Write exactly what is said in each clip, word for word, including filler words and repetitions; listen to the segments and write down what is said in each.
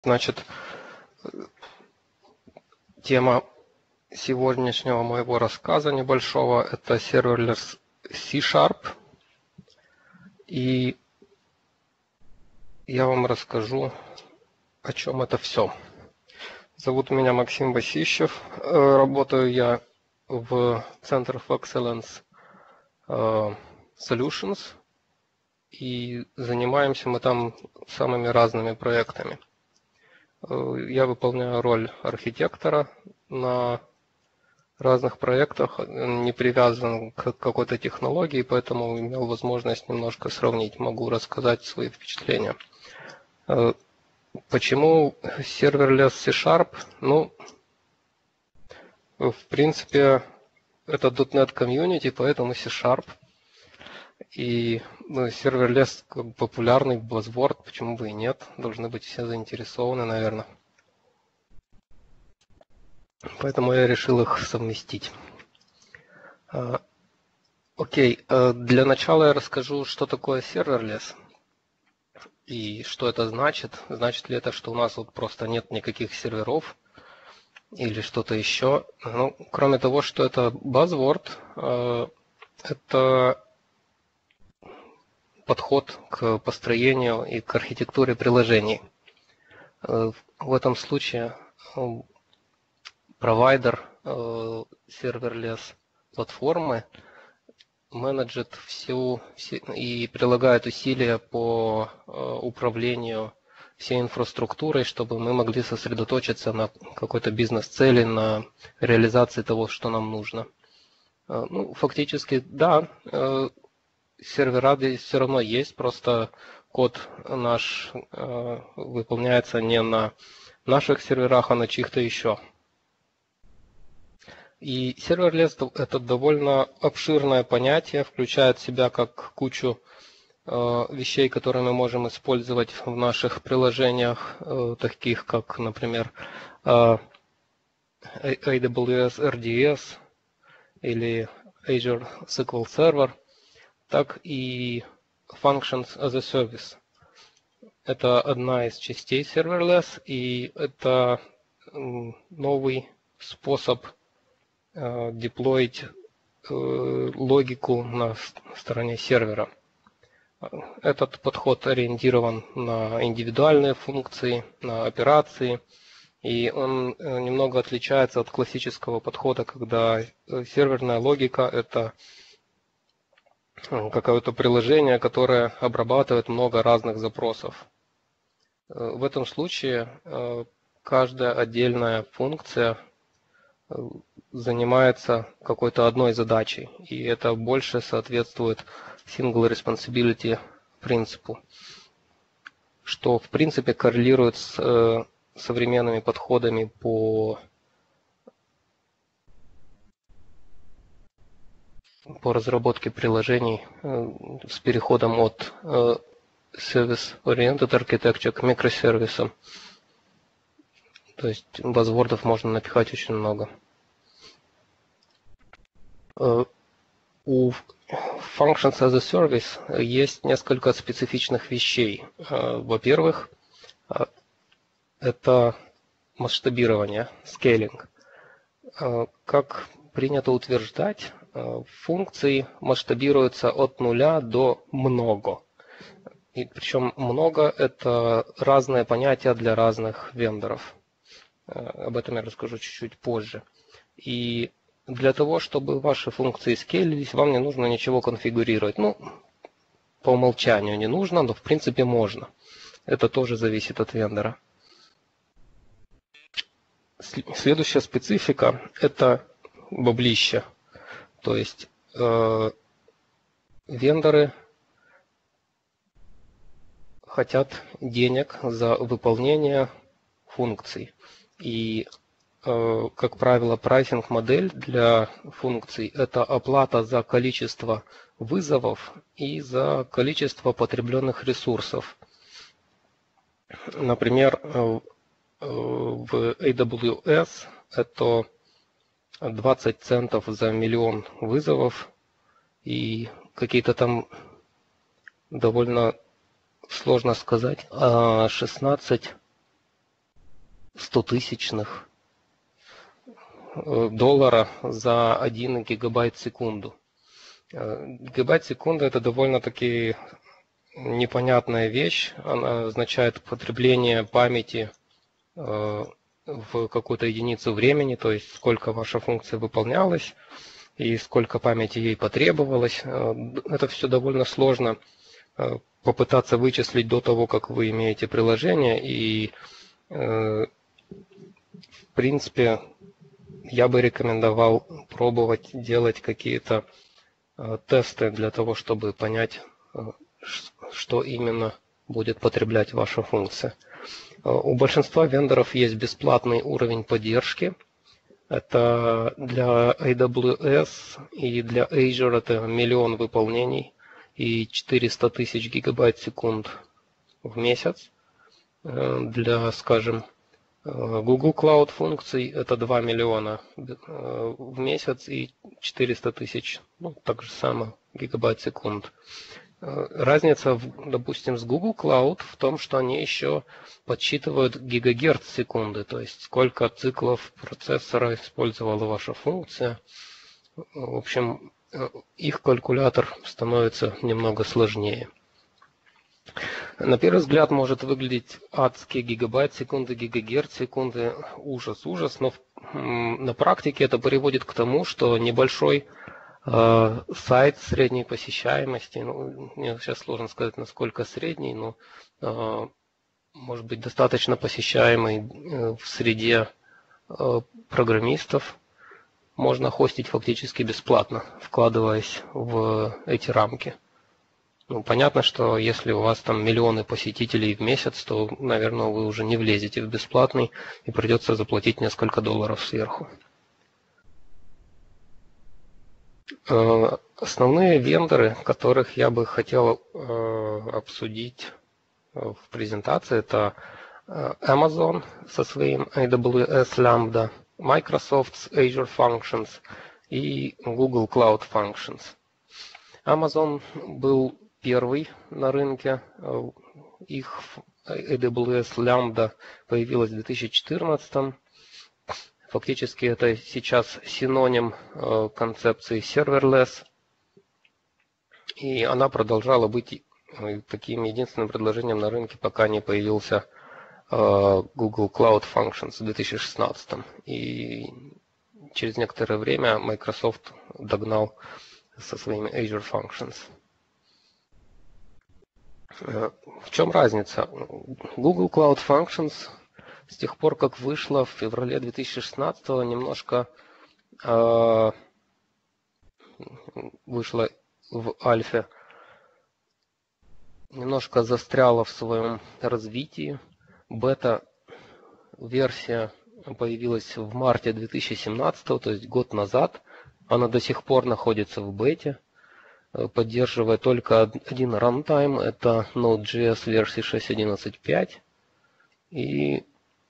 Значит, тема сегодняшнего моего рассказа небольшого – это серверлес C-Sharp. И я вам расскажу, о чем это все. Зовут меня Максим Васищев. Работаю я в Center of Excellence Solutions. И занимаемся мы там самыми разными проектами. Я выполняю роль архитектора на разных проектах, не привязан к какой-то технологии, поэтому имел возможность немножко сравнить, могу рассказать свои впечатления. Почему серверлес C-Sharp? Ну, в принципе, это .дот нет комьюнити, поэтому C-Sharp. И ну, серверлес как популярный, buzzword, почему бы и нет, должны быть все заинтересованы, наверное. Поэтому я решил их совместить. Окей, для начала я расскажу, что такое серверлес и что это значит. Значит ли это, что у нас вот просто нет никаких серверов или что-то еще? Ну, кроме того, что это buzzword, это подход к построению и к архитектуре приложений. В этом случае провайдер серверлес платформы менеджет всю и прилагает усилия по управлению всей инфраструктурой, чтобы мы могли сосредоточиться на какой-то бизнес-цели, на реализации того, что нам нужно. Ну, фактически, да, сервера здесь все равно есть, просто код наш выполняется не на наших серверах, а на чьих-то еще. И серверлес – это довольно обширное понятие, включает в себя как кучу э, вещей, которые мы можем использовать в наших приложениях, э, таких как, например, э, эй дабл ю эс эр ди эс или Azure эс ку эль Server, так и Functions as a Service. Это одна из частей серверлес, и это э, новый способ деплоить логику на стороне сервера. Этот подход ориентирован на индивидуальные функции, на операции, и он немного отличается от классического подхода, когда серверная логика – это какое-то приложение, которое обрабатывает много разных запросов. В этом случае каждая отдельная функция занимается какой-то одной задачей, и это больше соответствует single responsibility принципу, что в принципе коррелирует с э, современными подходами по, по разработке приложений э, с переходом от э, Service-Oriented Architecture к микросервисам. То есть базвордов можно напихать очень много. У Functions as a Service есть несколько специфичных вещей. Во-первых, это масштабирование, скейлинг. Как принято утверждать, функции масштабируются от нуля до много. И причем много – это разные понятия для разных вендоров. Об этом я расскажу чуть-чуть позже. И для того, чтобы ваши функции скейлились, вам не нужно ничего конфигурировать. Ну, по умолчанию не нужно, но в принципе можно. Это тоже зависит от вендора. Следующая специфика – это баблище. То есть э, вендоры хотят денег за выполнение функций. И как правило, прайсинг-модель для функций – это оплата за количество вызовов и за количество потребленных ресурсов. Например, в эй дабл ю эс это двадцать центов за миллион вызовов и какие-то там, довольно сложно сказать, шестнадцать стотысячных доллара за один гигабайт в секунду. Гигабайт в секунду — это довольно-таки непонятная вещь. Она означает потребление памяти в какую-то единицу времени, то есть сколько ваша функция выполнялась и сколько памяти ей потребовалось. Это все довольно сложно попытаться вычислить до того, как вы имеете приложение. И в принципе я бы рекомендовал пробовать делать какие-то тесты для того, чтобы понять, что именно будет потреблять ваша функция. У большинства вендоров есть бесплатный уровень поддержки. Это для эй дабл ю эс и для Azure это миллион выполнений и четыреста тысяч гигабайт в секунд в месяц. Для, скажем, Google Cloud функций это два миллиона в месяц и четыреста тысяч, ну, так же самое, гигабайт в секунд. Разница, допустим, с Google Cloud в том, что они еще подсчитывают гигагерц в секунды, то есть сколько циклов процессора использовала ваша функция. В общем, их калькулятор становится немного сложнее. На первый взгляд может выглядеть адски: гигабайт секунды, гигагерц секунды, ужас, ужас, но на практике это приводит к тому, что небольшой э, сайт средней посещаемости, ну, мне сейчас сложно сказать, насколько средний, но э, может быть достаточно посещаемый э, в среде э, программистов, можно хостить фактически бесплатно, вкладываясь в эти рамки. Ну, понятно, что если у вас там миллионы посетителей в месяц, то, наверное, вы уже не влезете в бесплатный и придется заплатить несколько долларов сверху. Основные вендоры, которых я бы хотел обсудить в презентации, это Amazon со своим эй дабл ю эс Lambda, Microsoft с Azure Functions и Google Cloud Functions. Amazon был первый на рынке. Их эй дабл ю эс Lambda появилась в две тысячи четырнадцатом. Фактически это сейчас синоним концепции serverless. И она продолжала быть таким единственным предложением на рынке, пока не появился Google Cloud Functions в две тысячи шестнадцатом. И через некоторое время Microsoft догнал со своими Azure Functions. В чем разница? Google Cloud Functions с тех пор, как вышла в феврале две тысячи шестнадцатого, немножко э, вышла в альфе, немножко застряла в своем развитии. Бета-версия появилась в марте две тысячи семнадцатого, то есть год назад. Она до сих пор находится в бете. Поддерживая только один runtime, это Node.js версии шесть точка одиннадцать точка пять, и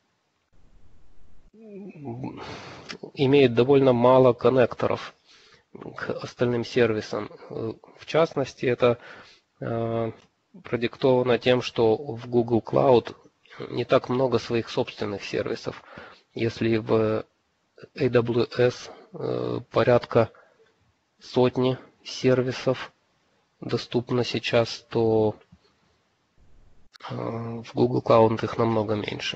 имеет довольно мало коннекторов к остальным сервисам. В частности, это э, продиктовано тем, что в Google Cloud не так много своих собственных сервисов. Если в эй дабл ю эс э, порядка сотни сервисов доступно сейчас, то в Google Cloud их намного меньше.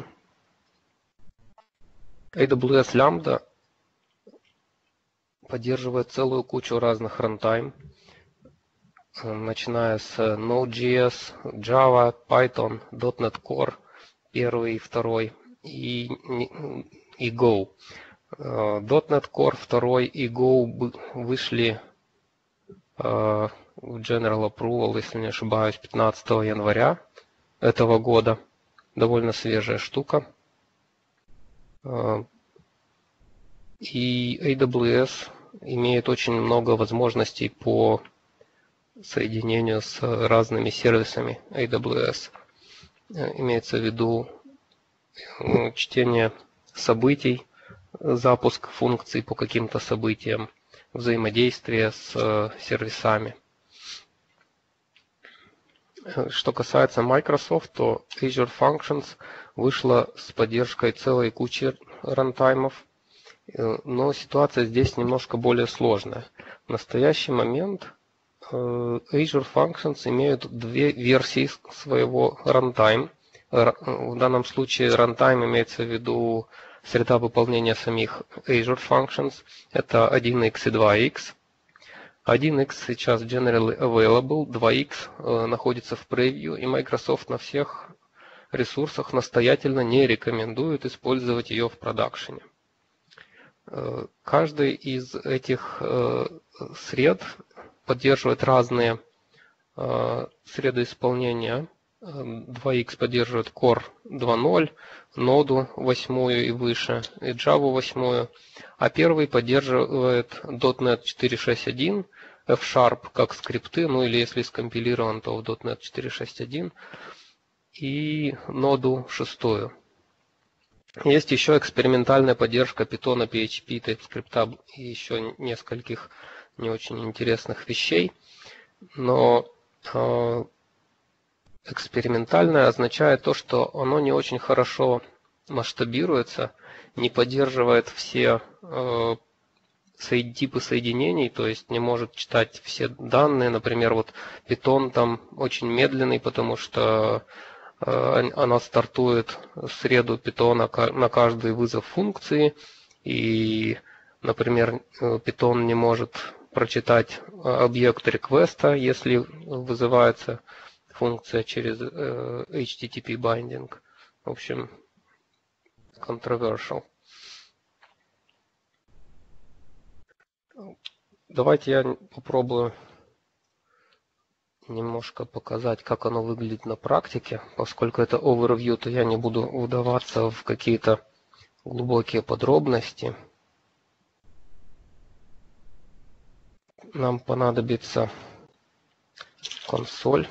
эй дабл ю эс Lambda поддерживает целую кучу разных runtime, начиная с Node.js, Java, Python, .дот нет Core, первый и второй, и, и Go. .дот нет Core второй и Go вышли в General Approval, если не ошибаюсь, пятнадцатого января этого года. Довольно свежая штука. И эй дабл ю эс имеет очень много возможностей по соединению с разными сервисами эй дабл ю эс. Имеется в виду чтение событий, запуск функций по каким-то событиям, взаимодействие с сервисами. Что касается Microsoft, то Azure Functions вышла с поддержкой целой кучи рантаймов, но ситуация здесь немножко более сложная. В настоящий момент Azure Functions имеют две версии своего runtime. В данном случае runtime имеется в виду среда выполнения самих Azure Functions. Это один икс и два икс. один икс сейчас generally available, два икс находится в превью, и Microsoft на всех ресурсах настоятельно не рекомендует использовать ее в продакшене. Каждый из этих сред поддерживает разные среды исполнения. два икс поддерживает Core два ноль, Node восемь и выше, и Java восемь, а первый поддерживает .дот нет четыре шесть один, F-Sharp как скрипты, ну или если скомпилирован, то в .дот нет четыре шесть один, и Node шесть. Есть еще экспериментальная поддержка Python, пи эйч пи, TypeScript и еще нескольких не очень интересных вещей, но э, экспериментальное означает то, что оно не очень хорошо масштабируется, не поддерживает все э, типы соединений, то есть не может читать все данные. Например, вот Python там очень медленный, потому что э, она стартует среду Python на каждый вызов функции, и, например, Python не может прочитать объект реквеста, если вызывается функция через э, эйч ти ти пи binding. В общем, controversial. Давайте я попробую немножко показать, как оно выглядит на практике. Поскольку это overview, то я не буду вдаваться в какие-то глубокие подробности. Нам понадобится консоль,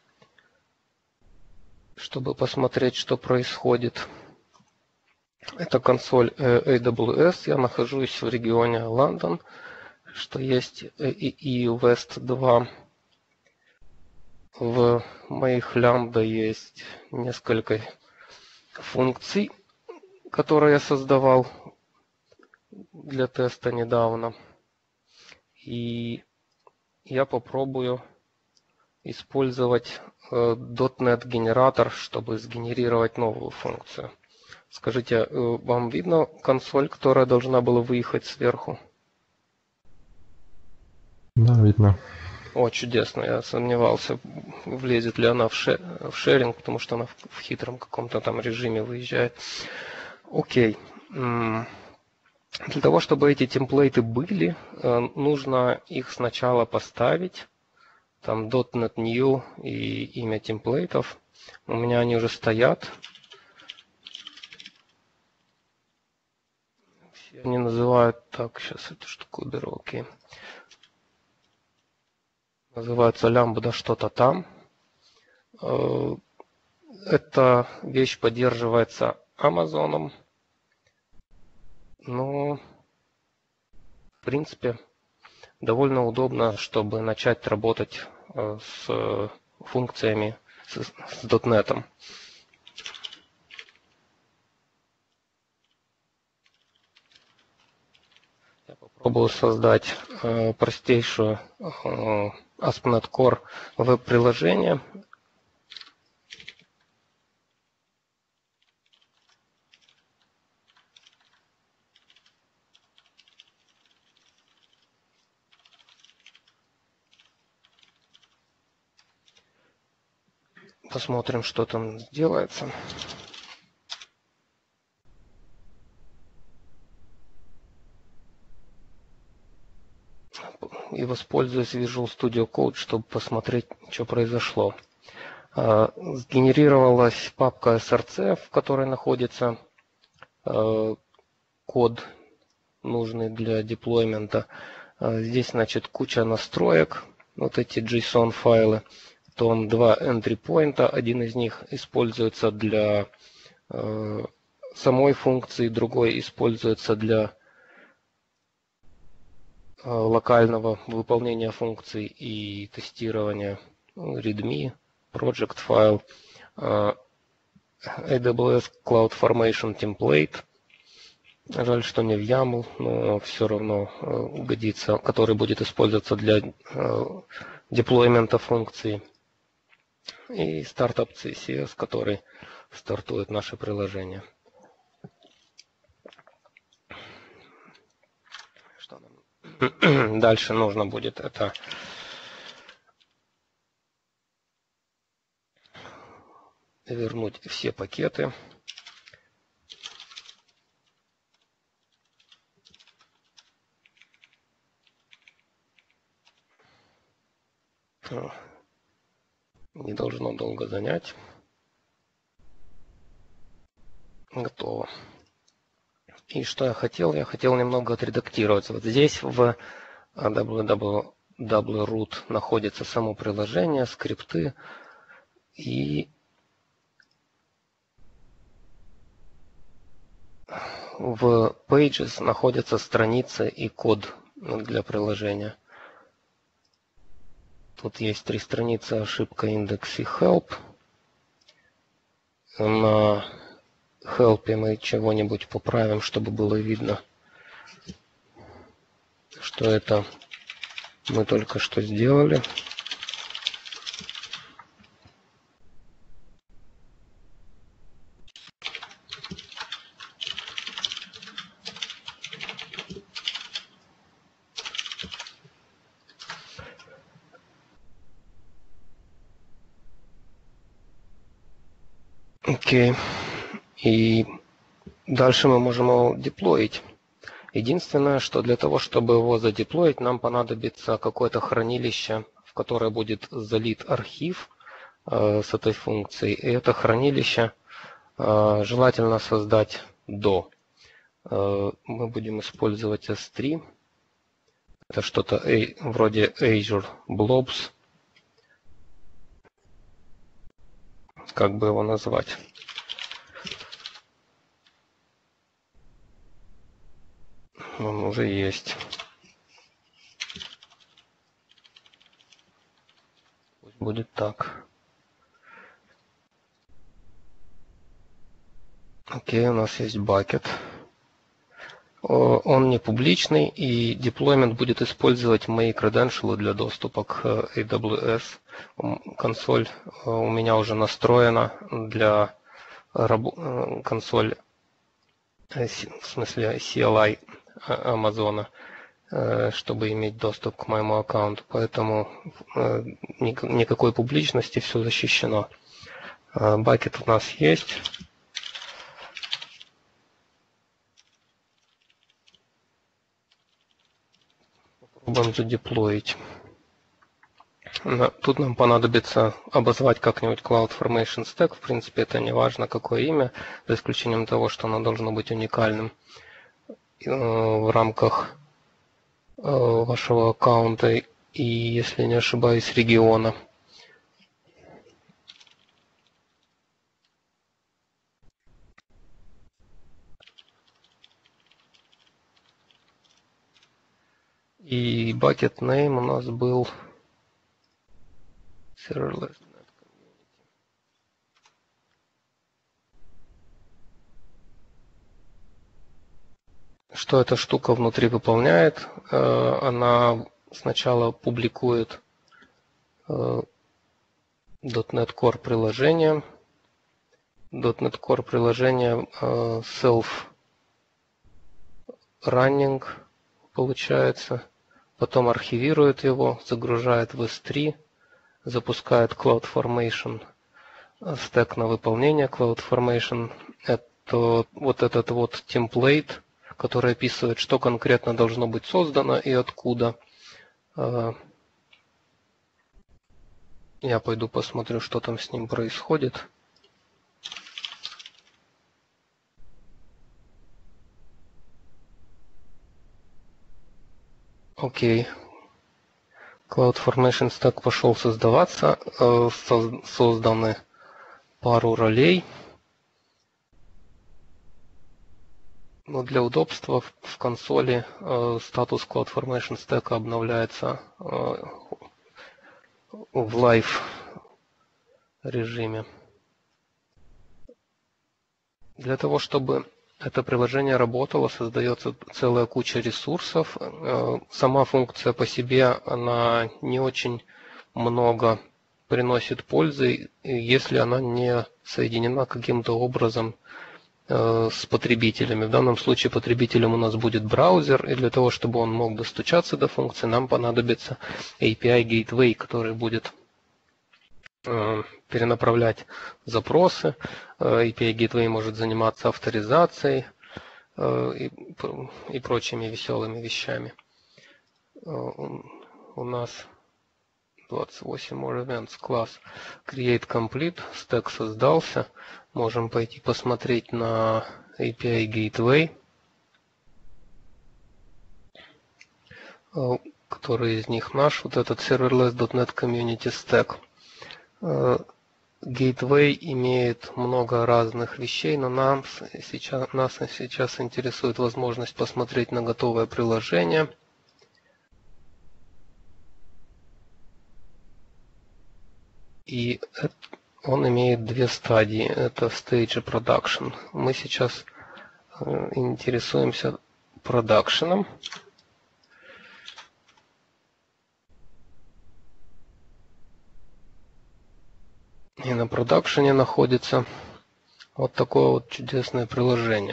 чтобы посмотреть, что происходит. Это консоль эй дабл ю эс. Я нахожусь в регионе Лондон, что есть и West два. В моих лямбда есть несколько функций, которые я создавал для теста недавно. И я попробую использовать .дот нет генератор, чтобы сгенерировать новую функцию. Скажите, вам видно консоль, которая должна была выехать сверху? Да, видно. О, чудесно. Я сомневался, влезет ли она в, ше в шеринг, потому что она в, в хитром каком-то там режиме выезжает. Окей. Для того, чтобы эти темплейты были, нужно их сначала поставить. Там .дот нет new и имя темплейтов. У меня они уже стоят. Все они называют... Так, сейчас эту штуку уберу. Окей. Называется лямбда что-то там. Эта вещь поддерживается Amazon. Но, в принципе, довольно удобно, чтобы начать работать с функциями с, с .дот нет. Я попробую создать э, простейшую э, эй эс пи точка нет Core веб-приложение. Посмотрим, что там делается. И воспользуюсь Visual Studio Code, чтобы посмотреть, что произошло. Сгенерировалась папка эс эр си, в которой находится код, нужный для деплоймента. Здесь, значит, куча настроек. Вот эти JSON файлы. Там два entry point. Один из них используется для э, самой функции, другой используется для э, локального выполнения функций и тестирования. readme, project файл. Э, эй дабл ю эс CloudFormation Template. Жаль, что не в ямл, но все равно годится, который будет использоваться для деплоймента функции. И стартап си си эс, который стартует наше приложение. Что нам дальше нужно будет? Это вернуть все пакеты. Не должно долго занять. Готово. И что я хотел? Я хотел немного отредактировать. Вот здесь в дабл ю дабл ю дабл ю root находится само приложение, скрипты. И в Pages находятся страницы и код для приложения. Тут есть три страницы: ошибка, индекс и help. На help мы чего-нибудь поправим, чтобы было видно, что это мы только что сделали. Окей. И дальше мы можем его деплоить. Единственное, что для того, чтобы его задеплоить, нам понадобится какое-то хранилище, в которое будет залит архив э, с этой функцией. И это хранилище э, желательно создать до. Э, мы будем использовать эс три. Это что-то э, вроде Azure Blobs. Как бы его назвать? Он уже есть. Пусть будет так. Окей, у нас есть bucket. Он не публичный, и деплоймент будет использовать мои credentials для доступа к эй дабл ю эс. Консоль у меня уже настроена для консоль, в смысле си эл ай Амазона, чтобы иметь доступ к моему аккаунту. Поэтому никакой публичности, все защищено. Бакет у нас есть. Попробуем задеплоить. Тут нам понадобится обозвать как-нибудь CloudFormation Stack. В принципе, это не важно, какое имя, за исключением того, что оно должно быть уникальным в рамках вашего аккаунта и, если не ошибаюсь, региона. И bucket name у нас был serverless. Что эта штука внутри выполняет? Она сначала публикует .NET Core приложение. .NET Core приложение self-running получается. Потом архивирует его, загружает в эс три, запускает CloudFormation стек на выполнение CloudFormation. Это вот этот вот темплейт, который описывает, что конкретно должно быть создано и откуда. Я пойду посмотрю, что там с ним происходит. Окей. CloudFormation Stack пошел создаваться. Созданы пару ролей. Но для удобства в консоли статус CloudFormation Stack обновляется в live режиме. Для того, чтобы это приложение работало, создается целая куча ресурсов. Сама функция по себе, она не очень много приносит пользы, если она не соединена каким-то образом с потребителями. В данном случае потребителем у нас будет браузер, и для того, чтобы он мог достучаться до функции, нам понадобится эй пи ай Gateway, который будет перенаправлять запросы. эй пи ай Gateway может заниматься авторизацией и, и прочими веселыми вещами. У нас двадцать восемь more events, класс create complete, стек создался. Можем пойти посмотреть на эй пи ай Gateway, который из них наш, вот этот serverless точка нет Community Stack. Gateway имеет много разных вещей, но нам сейчас, нас сейчас интересует возможность посмотреть на готовое приложение. И он имеет две стадии. Это stage и production. Мы сейчас интересуемся продакшеном. И на продакшене находится вот такое вот чудесное приложение.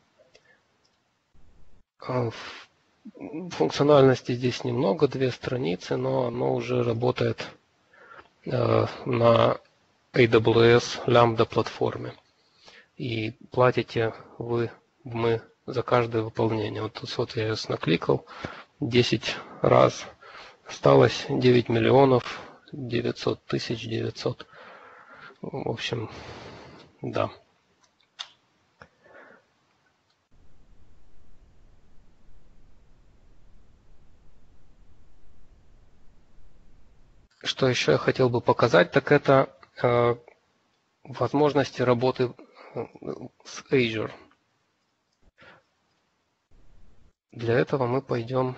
Функциональности здесь немного, две страницы, но оно уже работает на эй дабл ю эс Lambda платформе. И платите вы, мы за каждое выполнение. Вот тут вот я накликал десять раз. Осталось девять миллионов девятьсот тысяч девятьсот. В общем, да. Что еще я хотел бы показать, так это э, возможности работы с Azure. Для этого мы пойдем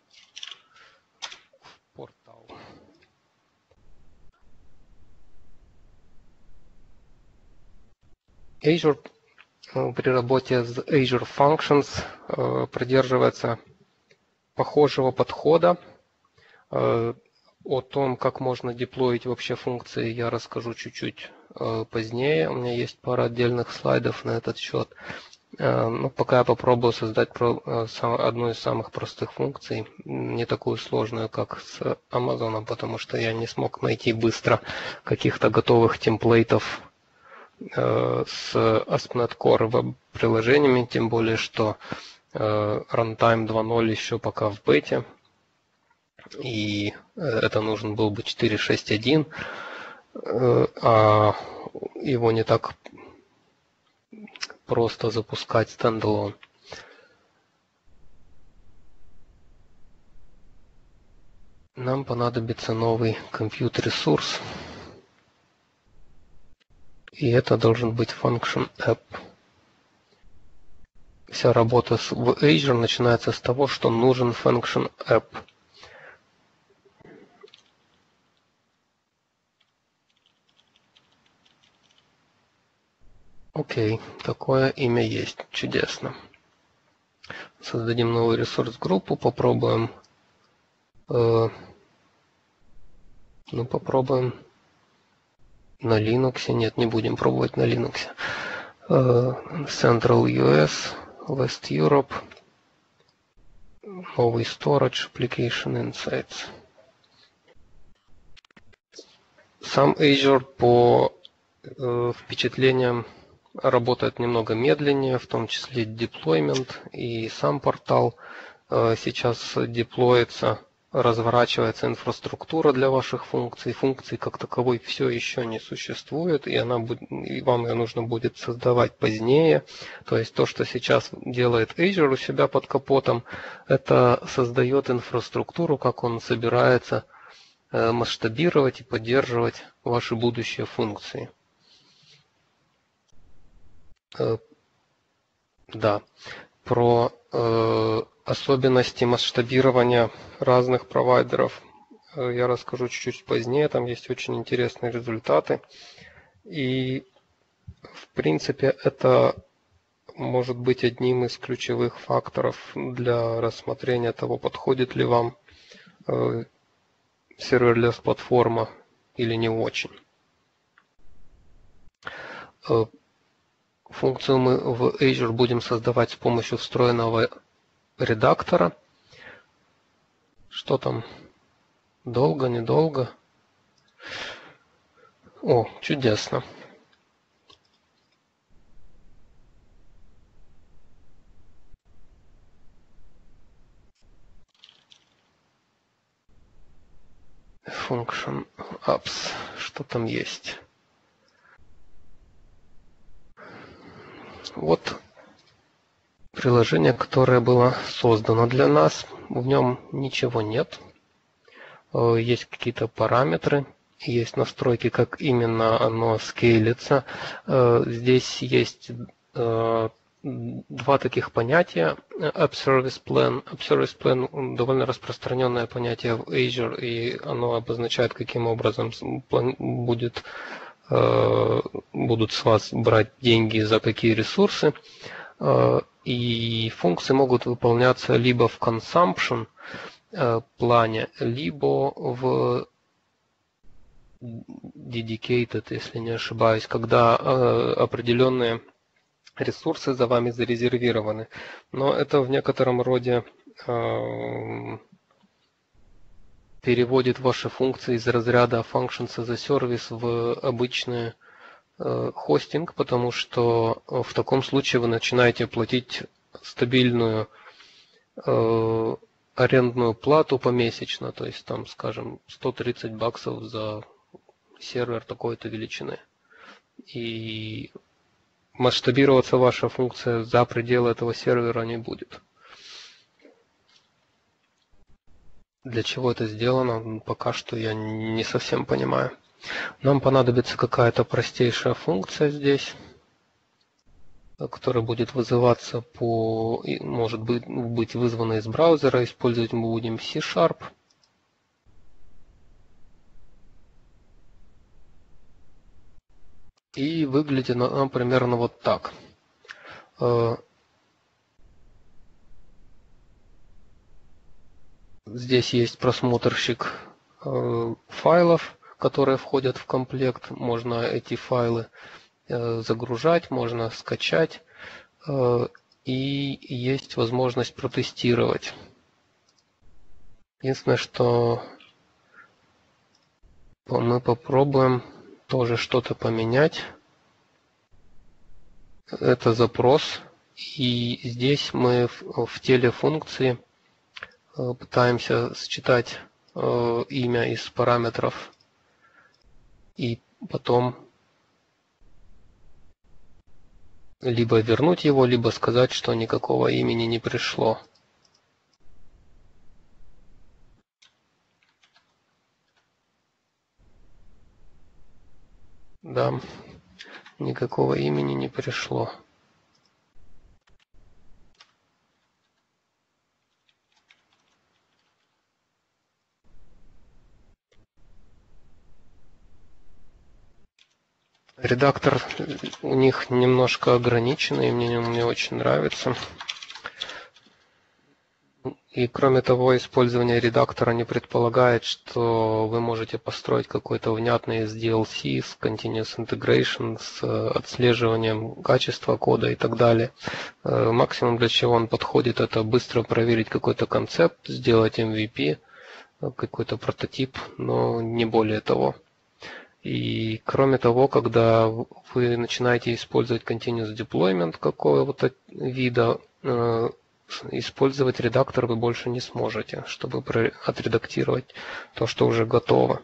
в портал. Azure при работе с Azure Functions э, придерживается похожего подхода. Э, О том, как можно деплоить вообще функции, я расскажу чуть-чуть э, позднее. У меня есть пара отдельных слайдов на этот счет. Э, но пока я попробую создать про, э, сам, одну из самых простых функций, не такую сложную, как с Amazon, потому что я не смог найти быстро каких-то готовых темплейтов э, с эй эс пи точка нет Core веб-приложениями, тем более, что э, Runtime два ноль еще пока в бете. И это нужен был бы четыре шесть один, а его не так просто запускать стендалон. Нам понадобится новый compute-ресурс, и это должен быть function app. Вся работа в Azure начинается с того, что нужен function app. Окей, такое имя есть. Чудесно. Создадим новую ресурс-группу, попробуем. Э, ну, попробуем на Linux. Нет, не будем пробовать на Linux. Э, Central ю эс, West Europe, новый Storage, Application Insights. Сам Azure по э, впечатлениям работает немного медленнее, в том числе деплоймент, и сам портал сейчас деплоится, разворачивается инфраструктура для ваших функций. Функции как таковой все еще не существует, и, она, и вам ее нужно будет создавать позднее. То есть то, что сейчас делает Azure у себя под капотом, это создает инфраструктуру, как он собирается масштабировать и поддерживать ваши будущие функции. Да, про э, особенности масштабирования разных провайдеров э, я расскажу чуть-чуть позднее. Там есть очень интересные результаты. И в принципе это может быть одним из ключевых факторов для рассмотрения того, подходит ли вам э, serverless платформа или не очень. Э, функцию мы в Azure будем создавать с помощью встроенного редактора. Что там? Долго, недолго? О, чудесно. Function apps. Что там есть? Вот приложение, которое было создано для нас. В нем ничего нет. Есть какие-то параметры. Есть настройки, как именно оно скейлится. Здесь есть два таких понятия. App Service Plan. App Service Plan довольно распространенное понятие в Azure, и оно обозначает, каким образом будет, будут с вас брать деньги за какие ресурсы. И функции могут выполняться либо в consumption плане, либо в dedicated, если не ошибаюсь, когда определенные ресурсы за вами зарезервированы. Но это в некотором роде э, переводит ваши функции из разряда functions as a service в обычный э, хостинг, потому что в таком случае вы начинаете платить стабильную э, арендную плату помесячно, то есть там, скажем, сто тридцать баксов за сервер такой-то величины. И масштабироваться ваша функция за пределы этого сервера не будет. Для чего это сделано, пока что я не совсем понимаю. Нам понадобится какая-то простейшая функция здесь, которая будет вызываться по, может быть, быть вызвана из браузера. Использовать мы будем C-Sharp. И выглядит она примерно вот так. Здесь есть просмотрщик файлов, которые входят в комплект. Можно эти файлы загружать, можно скачать. И есть возможность протестировать. Единственное, что мы попробуем тоже что-то поменять. Это запрос. И здесь мы в, в теле функции э, пытаемся считать э, имя из параметров. И потом либо вернуть его, либо сказать, что никакого имени не пришло. Да, никакого имени не пришло. Редактор у них немножко ограниченный, мне он не очень нравится. И кроме того, использование редактора не предполагает, что вы можете построить какой-то внятный эс ди эл си с Continuous Integration, с отслеживанием качества кода и так далее. Максимум, для чего он подходит, это быстро проверить какой-то концепт, сделать эм ви пи, какой-то прототип, но не более того. И кроме того, когда вы начинаете использовать Continuous Deployment какого-то вида, использовать редактор вы больше не сможете, чтобы отредактировать то, что уже готово.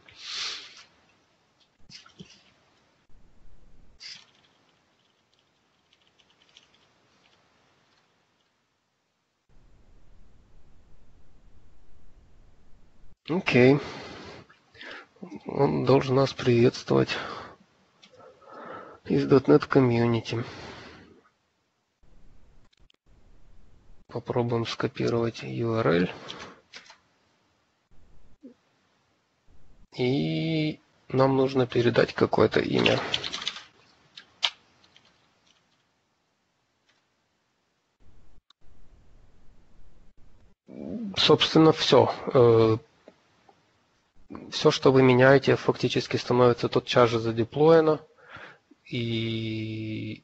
Окей. Он должен нас приветствовать из .дот нет Community. Попробуем скопировать ю ар эл. И нам нужно передать какое-то имя. Собственно, все. Все, что вы меняете, фактически становится тотчас же задеплоено. И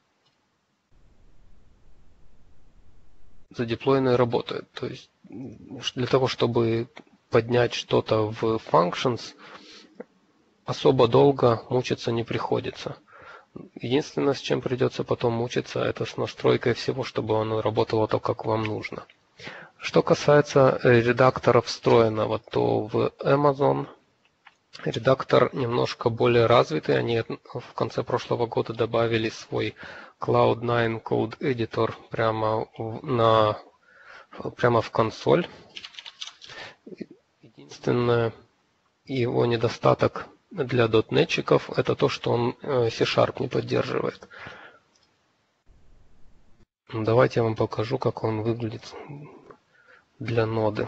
задеплоено и работает. То есть для того, чтобы поднять что-то в functions, особо долго мучиться не приходится. Единственное, с чем придется потом мучиться, это с настройкой всего, чтобы оно работало так, как вам нужно. Что касается редактора встроенного, то в Amazon редактор немножко более развитый. Они в конце прошлого года добавили свой клауд найн Code Editor прямо, на, прямо в консоль. Единственное его недостаток для дотнетчиков это то, что он C-Sharp не поддерживает. Давайте я вам покажу, как он выглядит для ноды.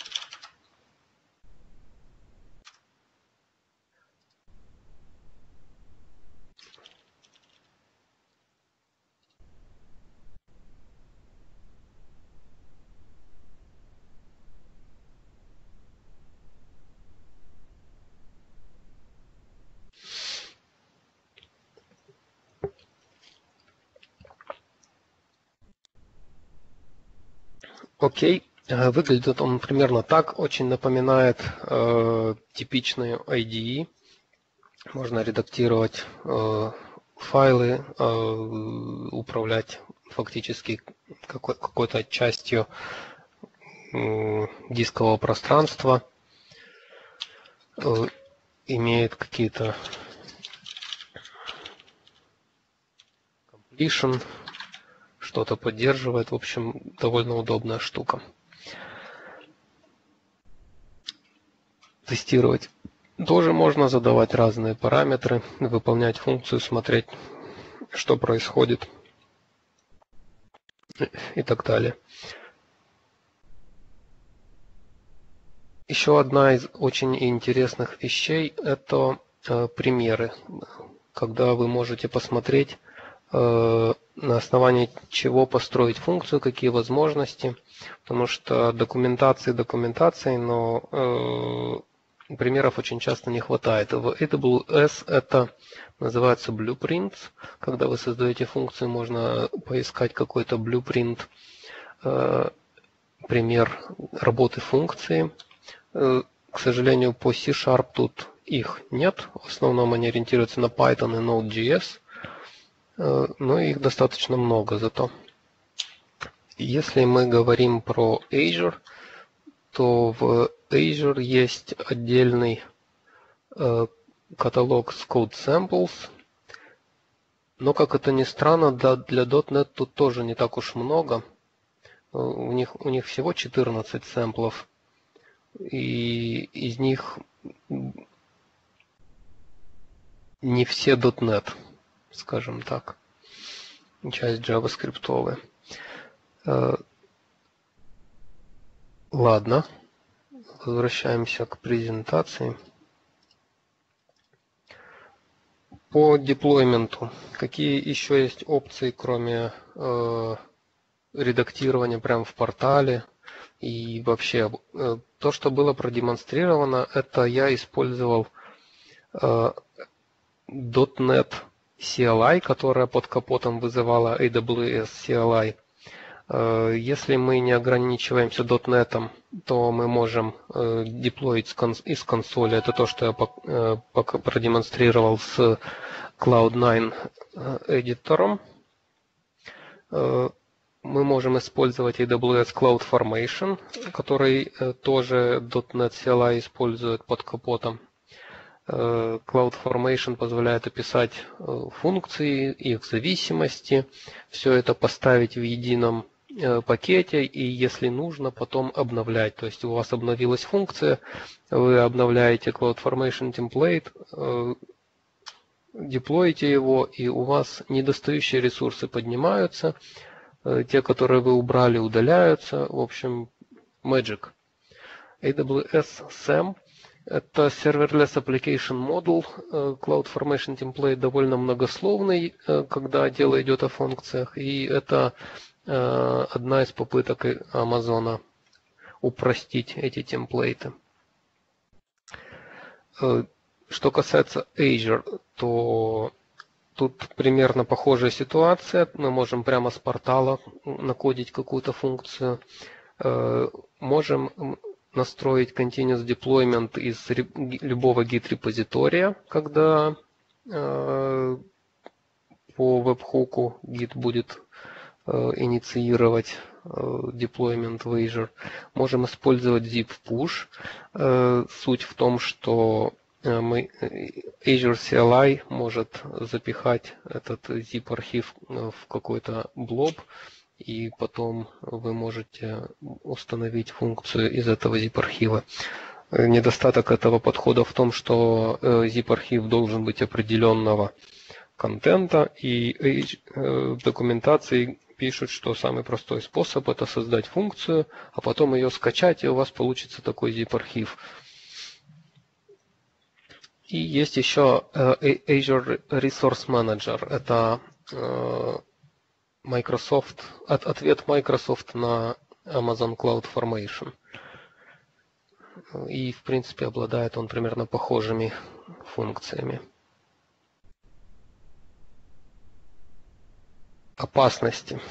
Окей, выглядит он примерно так, очень напоминает э, типичную ай ди и. Можно редактировать э, файлы, э, управлять фактически какой- какой-то частью э, дискового пространства, э, имеет какие-то completion, что-то поддерживает. В общем, довольно удобная штука. Тестировать тоже можно, задавать разные параметры, выполнять функцию, смотреть, что происходит и так далее. Еще одна из очень интересных вещей – это э, примеры, когда вы можете посмотреть, э, на основании чего построить функцию, какие возможности, потому что документации документации, но э, примеров очень часто не хватает. В эй дабл ю эс это называется blueprints. Когда вы создаете функцию, можно поискать какой-то blueprint, э, пример работы функции. Э, к сожалению, по C-Sharp тут их нет. В основном они ориентируются на Python и Node.js. Но их достаточно много зато. Если мы говорим про Azure, то в Azure есть отдельный э, каталог с Code Samples. Но, как это ни странно, для, для .дот нет тут тоже не так уж много. У них, у них всего четырнадцать сэмплов. И из них не все .дот нет. Скажем так, часть JavaScript. Ладно, возвращаемся к презентации. По деплойменту, какие еще есть опции, кроме э, редактирования прямо в портале? И вообще, э, то, что было продемонстрировано, это я использовал э, .дот нет си эл ай, которая под капотом вызывала эй дабл ю эс си эл ай. Если мы не ограничиваемся .дот нет, то мы можем деплоить из консоли. Это то, что я продемонстрировал с клауд найн эдитором. Мы можем использовать эй дабл ю эс CloudFormation, который тоже .дот нет си эл ай использует под капотом. CloudFormation позволяет описать функции, их зависимости, все это поставить в едином пакете и, если нужно, потом обновлять. То есть у вас обновилась функция, вы обновляете CloudFormation template, деплоите его, и у вас недостающие ресурсы поднимаются, те, которые вы убрали, удаляются. В общем, Magic. эй дабл ю эс сэм. Это Serverless Application Model, CloudFormation Template довольно многословный, когда дело идет о функциях, и это одна из попыток Amazon упростить эти темплейты. Что касается Azure, то тут примерно похожая ситуация. Мы можем прямо с портала накодить какую-то функцию. Можем настроить Continuous Deployment из любого Git-репозитория, когда по веб-хуку Git будет инициировать deployment в Azure. Можем использовать zip push. Суть в том, что мы, Azure си эл ай может запихать этот zip архив в какой-то блоб, и потом вы можете установить функцию из этого zip архива. Недостаток этого подхода в том, что zip архив должен быть определенного контента, и в документации пишут, что самый простой способ это создать функцию, а потом ее скачать, и у вас получится такой zip архив. И есть еще Azure Resource Manager. Это Microsoft, ответ Microsoft на Amazon CloudFormation. И, в принципе, обладает он примерно похожими функциями. Опасности.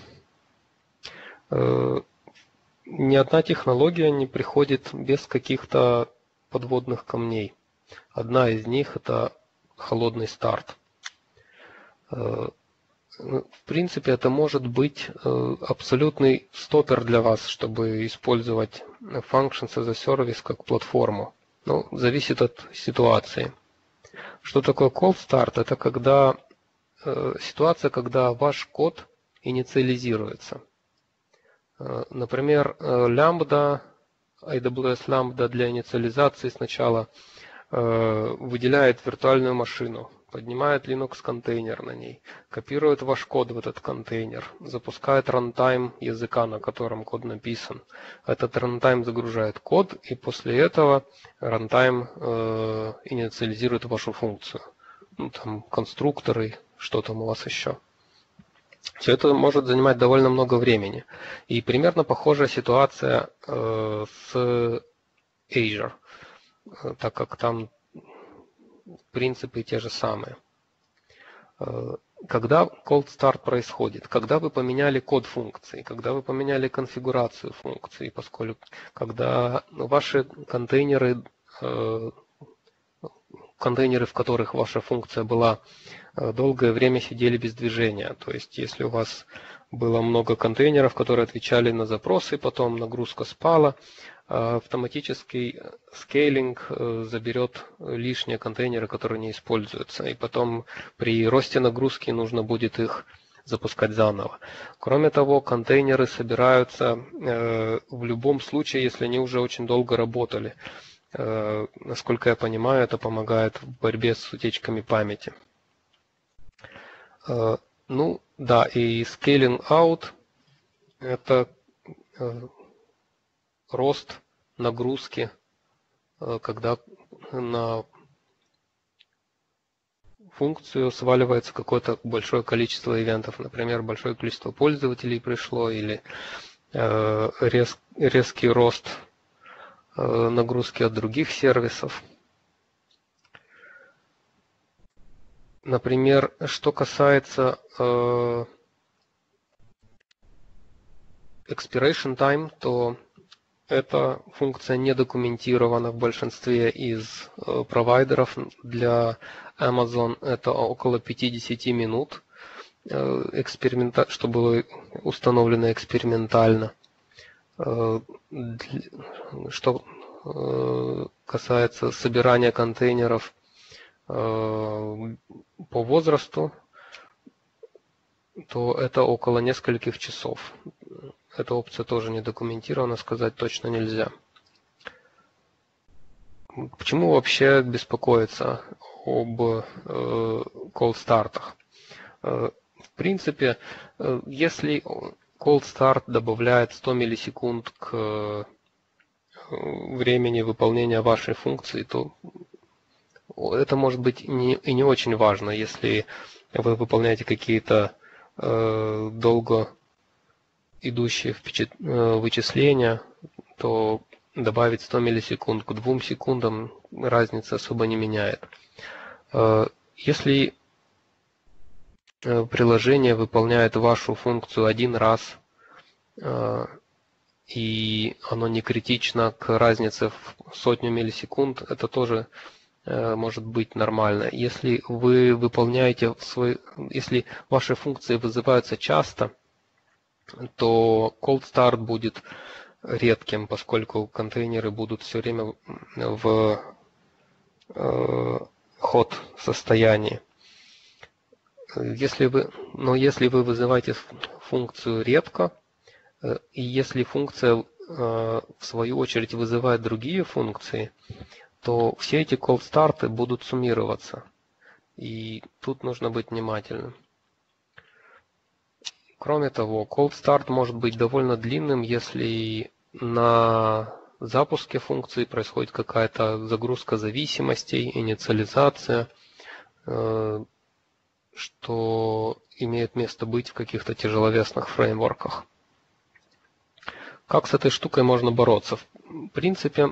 Ни одна технология не приходит без каких-то подводных камней. Одна из них – это холодный старт. В принципе, это может быть абсолютный стопер для вас, чтобы использовать Functions as a Service как платформу. Ну, зависит от ситуации. Что такое cold start? Это когда ситуация, когда ваш код инициализируется. Например, Lambda, эй дабл ю эс Lambda для инициализации сначала выделяет виртуальную машину, поднимает Linux контейнер на ней, копирует ваш код в этот контейнер, запускает рантайм языка, на котором код написан. Этот рантайм загружает код, и после этого рантайм э, инициализирует вашу функцию. Ну, там конструкторы, что там у вас еще. Все это может занимать довольно много времени. И примерно похожая ситуация э, с Azure, так как там принципы те же самые. Когда cold start происходит? Когда вы поменяли код функции, когда вы поменяли конфигурацию функции, поскольку когда ваши контейнеры, контейнеры, в которых ваша функция была, долгое время сидели без движения. То есть, если у вас было много контейнеров, которые отвечали на запросы, потом нагрузка спала, автоматический скейлинг заберет лишние контейнеры, которые не используются, и потом при росте нагрузки нужно будет их запускать заново. Кроме того, контейнеры собираются в любом случае, если они уже очень долго работали. Насколько я понимаю, это помогает в борьбе с утечками памяти. Ну да, и scaling out – это рост нагрузки, когда на функцию сваливается какое-то большое количество ивентов, например, большое количество пользователей пришло, или рез, резкий рост нагрузки от других сервисов. Например, что касается э, expiration time, то эта функция не документирована в большинстве из э, провайдеров. Для Amazon это около пятьдесят минут, э, эксперимента... что было установлено экспериментально. Э, для... Что э, касается собирания контейнеров по возрасту, то это около нескольких часов. Эта опция тоже не документирована, сказать точно нельзя. Почему вообще беспокоиться об cold стартах? В принципе, если cold start добавляет сто миллисекунд к времени выполнения вашей функции, то это может быть не, и не очень важно, если вы выполняете какие-то э, долго идущие впечат... э, вычисления, то добавить сто миллисекунд к двум секундам разницы особо не меняет. Если приложение выполняет вашу функцию один раз, и оно не критично к разнице в сотню миллисекунд, это тоже может быть нормально. Если вы выполняете свои, если ваши функции вызываются часто, то cold start будет редким, поскольку контейнеры будут все время в э, ход состоянии. Если вы, но если вы вызываете функцию редко, э, и если функция э, в свою очередь вызывает другие функции, то все эти cold start будут суммироваться. И тут нужно быть внимательным. Кроме того, cold start может быть довольно длинным, если на запуске функции происходит какая-то загрузка зависимостей, инициализация, что имеет место быть в каких-то тяжеловесных фреймворках. Как с этой штукой можно бороться? В принципе,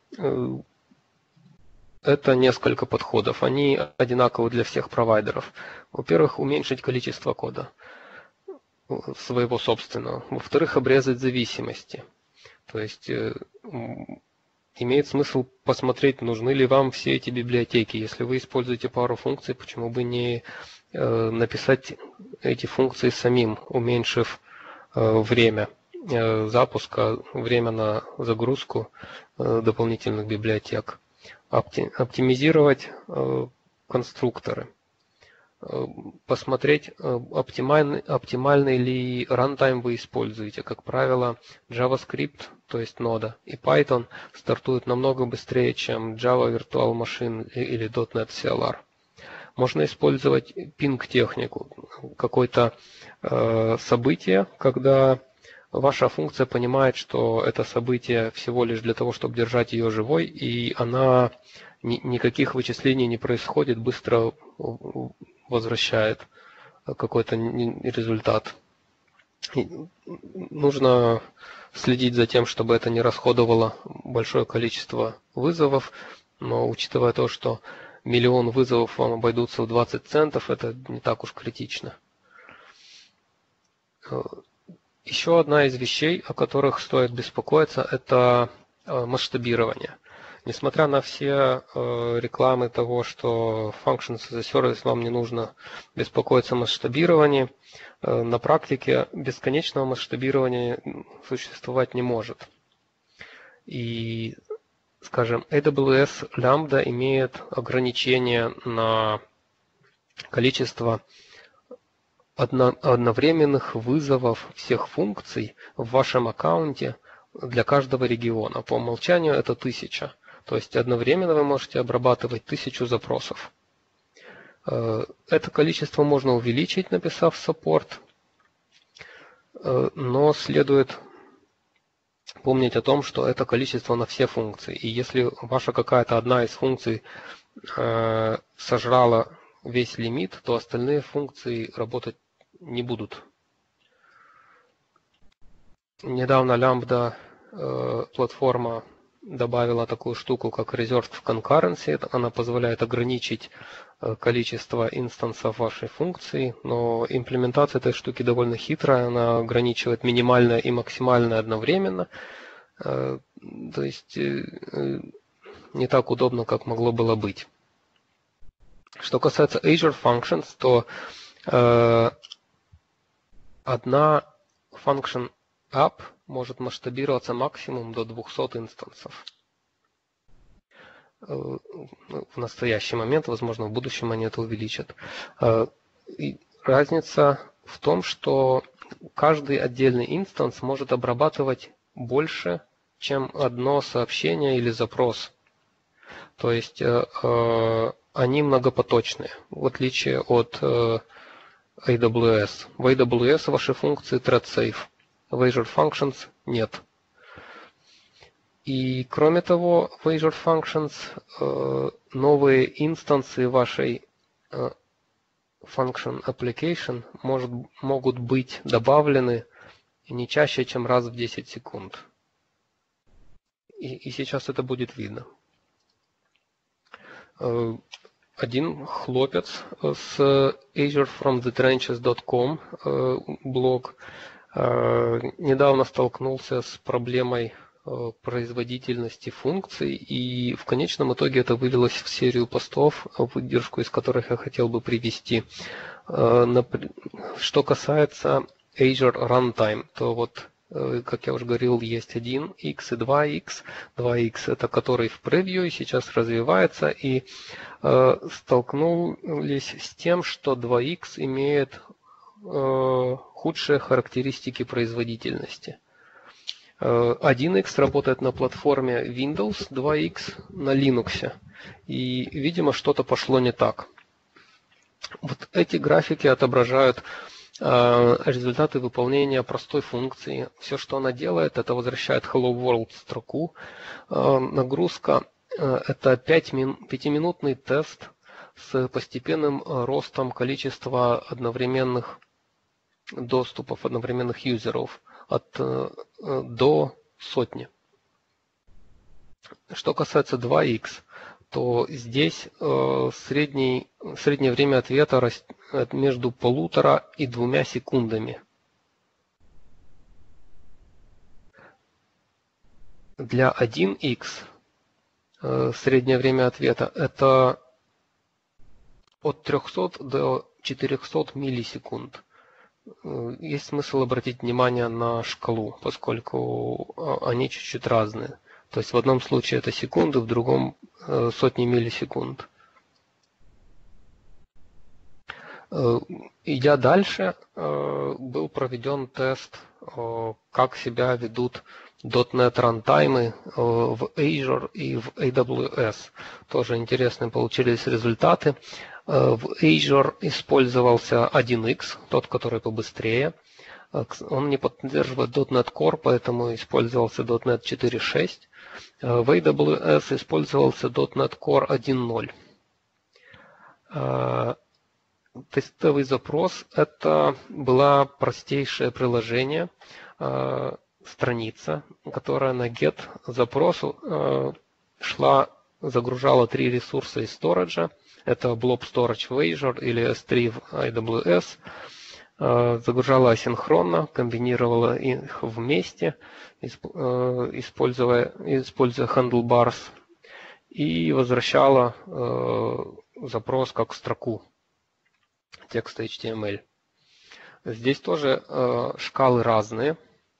это несколько подходов. Они одинаковы для всех провайдеров. Во-первых, уменьшить количество кода своего собственного. Во-вторых, обрезать зависимости. То есть э, имеет смысл посмотреть, нужны ли вам все эти библиотеки. Если вы используете пару функций, почему бы не э, написать эти функции самим, уменьшив э, время э, запуска, время на загрузку э, дополнительных библиотек. Оптимизировать конструкторы, посмотреть, оптимальный, оптимальный ли рантайм вы используете. Как правило, JavaScript, то есть нода, и Python стартуют намного быстрее, чем Java Virtual Machine или .дот нет си эл ар. Можно использовать ping-технику, какое-то э, событие, когда ваша функция понимает, что это событие всего лишь для того, чтобы держать ее живой, и она ни, никаких вычислений не происходит, быстро возвращает какой-то результат. И нужно следить за тем, чтобы это не расходовало большое количество вызовов, но учитывая то, что миллион вызовов вам обойдутся в двадцать центов, это не так уж критично. Еще одна из вещей, о которых стоит беспокоиться, это масштабирование. Несмотря на все рекламы того, что Functions as a Service вам не нужно беспокоиться о масштабировании, на практике бесконечного масштабирования существовать не может. И, скажем, эй дабл ю эс Lambda имеет ограничение на количество одновременных вызовов всех функций в вашем аккаунте для каждого региона. По умолчанию это тысяча. То есть одновременно вы можете обрабатывать тысячу запросов. Это количество можно увеличить, написав support, но следует помнить о том, что это количество на все функции. И если ваша какая-то одна из функций сожрала весь лимит, то остальные функции работать не будут. Недавно Lambda э, платформа добавила такую штуку, как Reserved Concurrency. Она позволяет ограничить э, количество инстансов вашей функции, но имплементация этой штуки довольно хитрая. Она ограничивает минимальное и максимальное одновременно. Э, то есть э, э, не так удобно, как могло было быть. Что касается Azure Functions, то э, одна function app может масштабироваться максимум до двухсот инстансов. В настоящий момент, возможно, в будущем они это увеличат. И разница в том, что каждый отдельный инстанс может обрабатывать больше, чем одно сообщение или запрос. То есть они многопоточные, в отличие от эй дабл ю эс. В эй дабл ю эс ваши функции thread safe, в Azure Functions нет. И кроме того, в Azure Functions э, новые инстансы вашей э, Function Application может, могут быть добавлены не чаще, чем раз в десять секунд. И, и сейчас это будет видно. Один хлопец с azure from the trenches dot com блог недавно столкнулся с проблемой производительности функций, и в конечном итоге это вылилось в серию постов, выдержку из которых я хотел бы привести. Что касается Azure Runtime, то вот, как я уже говорил, есть один икс и два икс. два икс это который в превью и сейчас развивается, и э, столкнулись с тем, что два икс имеет э, худшие характеристики производительности. Э, один икс работает на платформе Windows, два икс на Linux, и, видимо, что-то пошло не так. Вот эти графики отображают результаты выполнения простой функции. Все, что она делает, это возвращает Hello World строку. Нагрузка – это пятиминутный тест с постепенным ростом количества одновременных доступов, одновременных юзеров от до сотни. Что касается два икс, то здесь э, средний, среднее время ответа растет между полутора и двумя секундами. Для один икс э, среднее время ответа это от трёхсот до четырёхсот миллисекунд. Э, есть смысл обратить внимание на шкалу, поскольку они чуть-чуть разные. То есть в одном случае это секунды, в другом э, сотни миллисекунд. Э, идя дальше, э, был проведен тест, э, как себя ведут .дот нет рантаймы э, в Azure и в эй дабл ю эс. Тоже интересные получились результаты. Э, в Azure использовался один икс, тот, который побыстрее. Он не поддерживает .дот нет Core, поэтому использовался .дот нет четыре точка шесть. В эй дабл ю эс использовался .дот нет Core один ноль. Тестовый запрос – это было простейшее приложение, страница, которая на get запросу шла, загружала три ресурса из сториджа. Это Blob Storage в Azure или эс три в эй дабл ю эс. Загружала асинхронно, комбинировала их вместе, используя, используя handlebars, и возвращала запрос как строку текста эйч ти эм эль. Здесь тоже шкалы разные,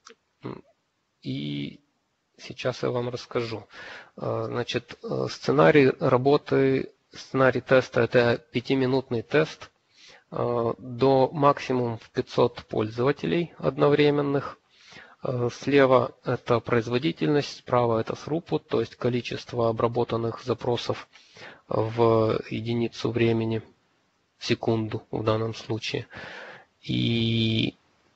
и сейчас я вам расскажу. Значит, сценарий работы, сценарий теста – это пятиминутный тест до максимум в пятьсот пользователей одновременных. Слева это производительность, справа это throughput, то есть количество обработанных запросов в единицу времени, в секунду в данном случае. И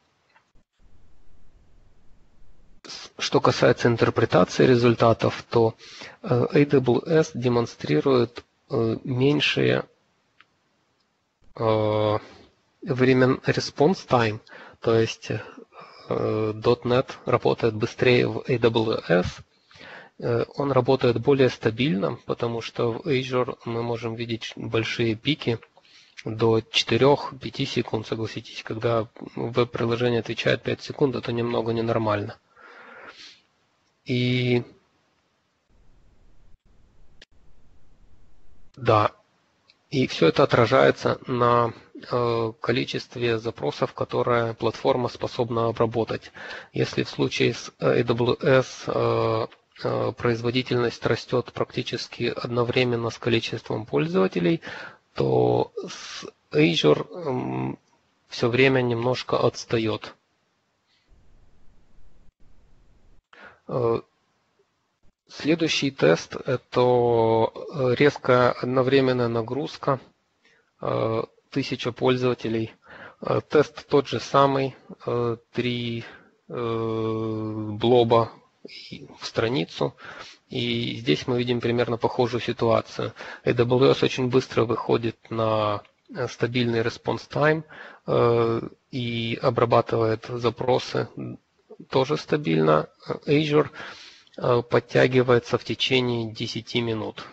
что касается интерпретации результатов, то эй дабл ю эс демонстрирует меньшие время response time, то есть .дот нет работает быстрее в эй дабл ю эс. Он работает более стабильно, потому что в Azure мы можем видеть большие пики до четырёх-пяти секунд, согласитесь. Когда веб-приложение отвечает пять секунд, это немного ненормально. И да, и все это отражается на э, количестве запросов, которые платформа способна обработать. Если в случае с эй дабл ю эс э, э, производительность растет практически одновременно с количеством пользователей, то с Azure э, все время немножко отстает. Э, Следующий тест – это резкая одновременная нагрузка, тысяча пользователей. Тест тот же самый, три блоба в страницу. И здесь мы видим примерно похожую ситуацию. эй дабл ю эс очень быстро выходит на стабильный response time и обрабатывает запросы тоже стабильно. Azure подтягивается в течение десяти минут.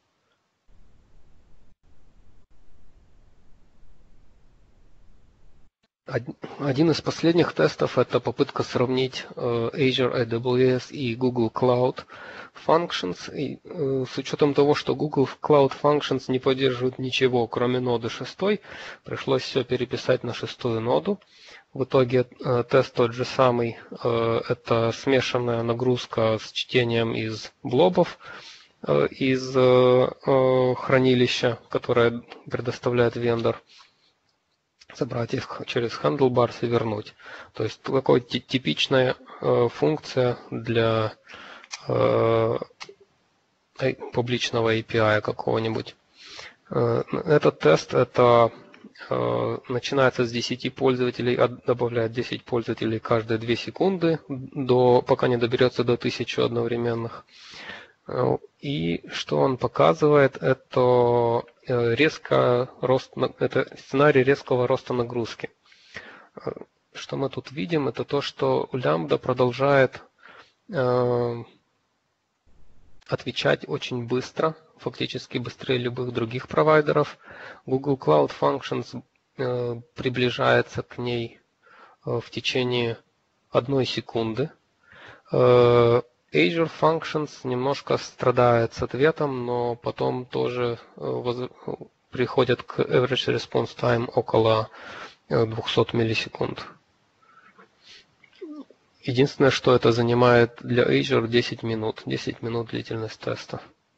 Один из последних тестов – это попытка сравнить Azure эй дабл ю эс и Google Cloud Functions. И, с учетом того, что Google Cloud Functions не поддерживает ничего, кроме ноды шестой, пришлось все переписать на шестую ноду. В итоге тест тот же самый. Это смешанная нагрузка с чтением из блобов из хранилища, которое предоставляет вендор. Собрать их через Handlebars и вернуть. То есть такая типичная э, функция для э, публичного эй пи ай какого-нибудь. Э, этот тест это э, начинается с десяти пользователей, добавляет десять пользователей каждые две секунды, до, пока не доберется до тысячи одновременных. И что он показывает, это резко рост, это сценарий резкого роста нагрузки. Что мы тут видим, это то, что лямбда продолжает э, отвечать очень быстро, фактически быстрее любых других провайдеров. Google Cloud Functions э, приближается к ней э, в течение одной секунды. Э, Azure Functions немножко страдает с ответом, но потом тоже воз... приходят к average response time около двухсот миллисекунд. Единственное, что это занимает для Azure десять минут. десять минут длительность теста.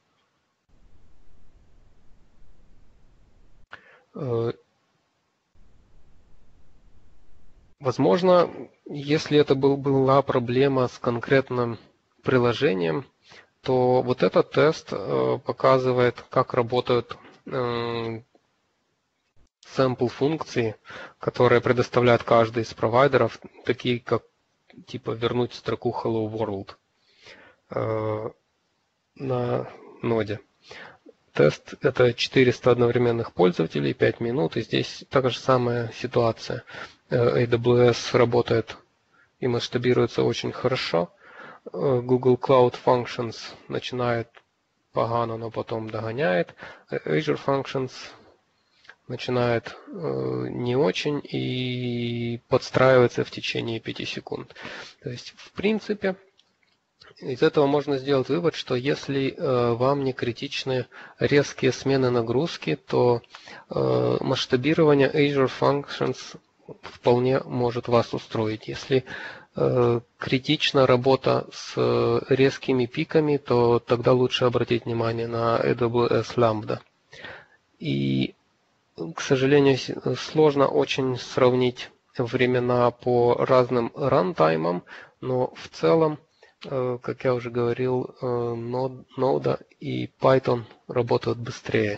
Возможно, если это был, была проблема с конкретным приложением, то вот этот тест э, показывает, как работают э, sample функции, которые предоставляет каждый из провайдеров, такие как типа вернуть строку Hello World э, на ноде. Тест это четыреста одновременных пользователей, пять минут, и здесь та же самая ситуация. эй дабл ю эс работает и масштабируется очень хорошо. Google Cloud Functions начинает погано, но потом догоняет. Azure Functions начинает э, не очень и подстраивается в течение пяти секунд. То есть, в принципе, из этого можно сделать вывод, что если э, вам не критичны резкие смены нагрузки, то э, масштабирование Azure Functions вполне может вас устроить. Если критична работа с резкими пиками, то тогда лучше обратить внимание на эй дабл ю эс Lambda. И, к сожалению, сложно очень сравнить времена по разным рантаймам, но в целом, как я уже говорил, Node и Python работают быстрее.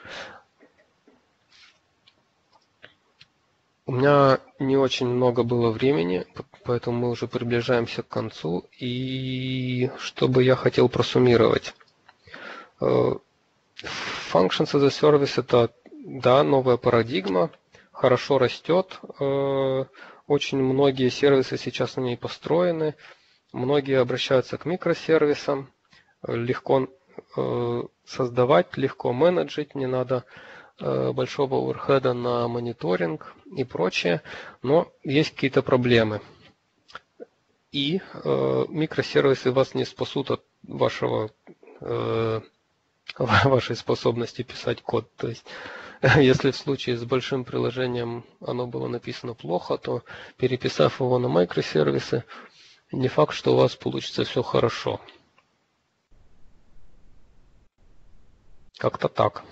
У меня не очень много было времени, поэтому мы уже приближаемся к концу. И что бы я хотел просуммировать. Functions as a Service это, да, новая парадигма, хорошо растет. Очень многие сервисы сейчас на ней построены. Многие обращаются к микросервисам. Легко создавать, легко менеджить, не надо большого оверхеда на мониторинг и прочее, но есть какие-то проблемы. И э, микросервисы вас не спасут от вашего, э, вашей способности писать код. То есть, если в случае с большим приложением оно было написано плохо, то переписав его на микросервисы, не факт, что у вас получится все хорошо. Как-то так.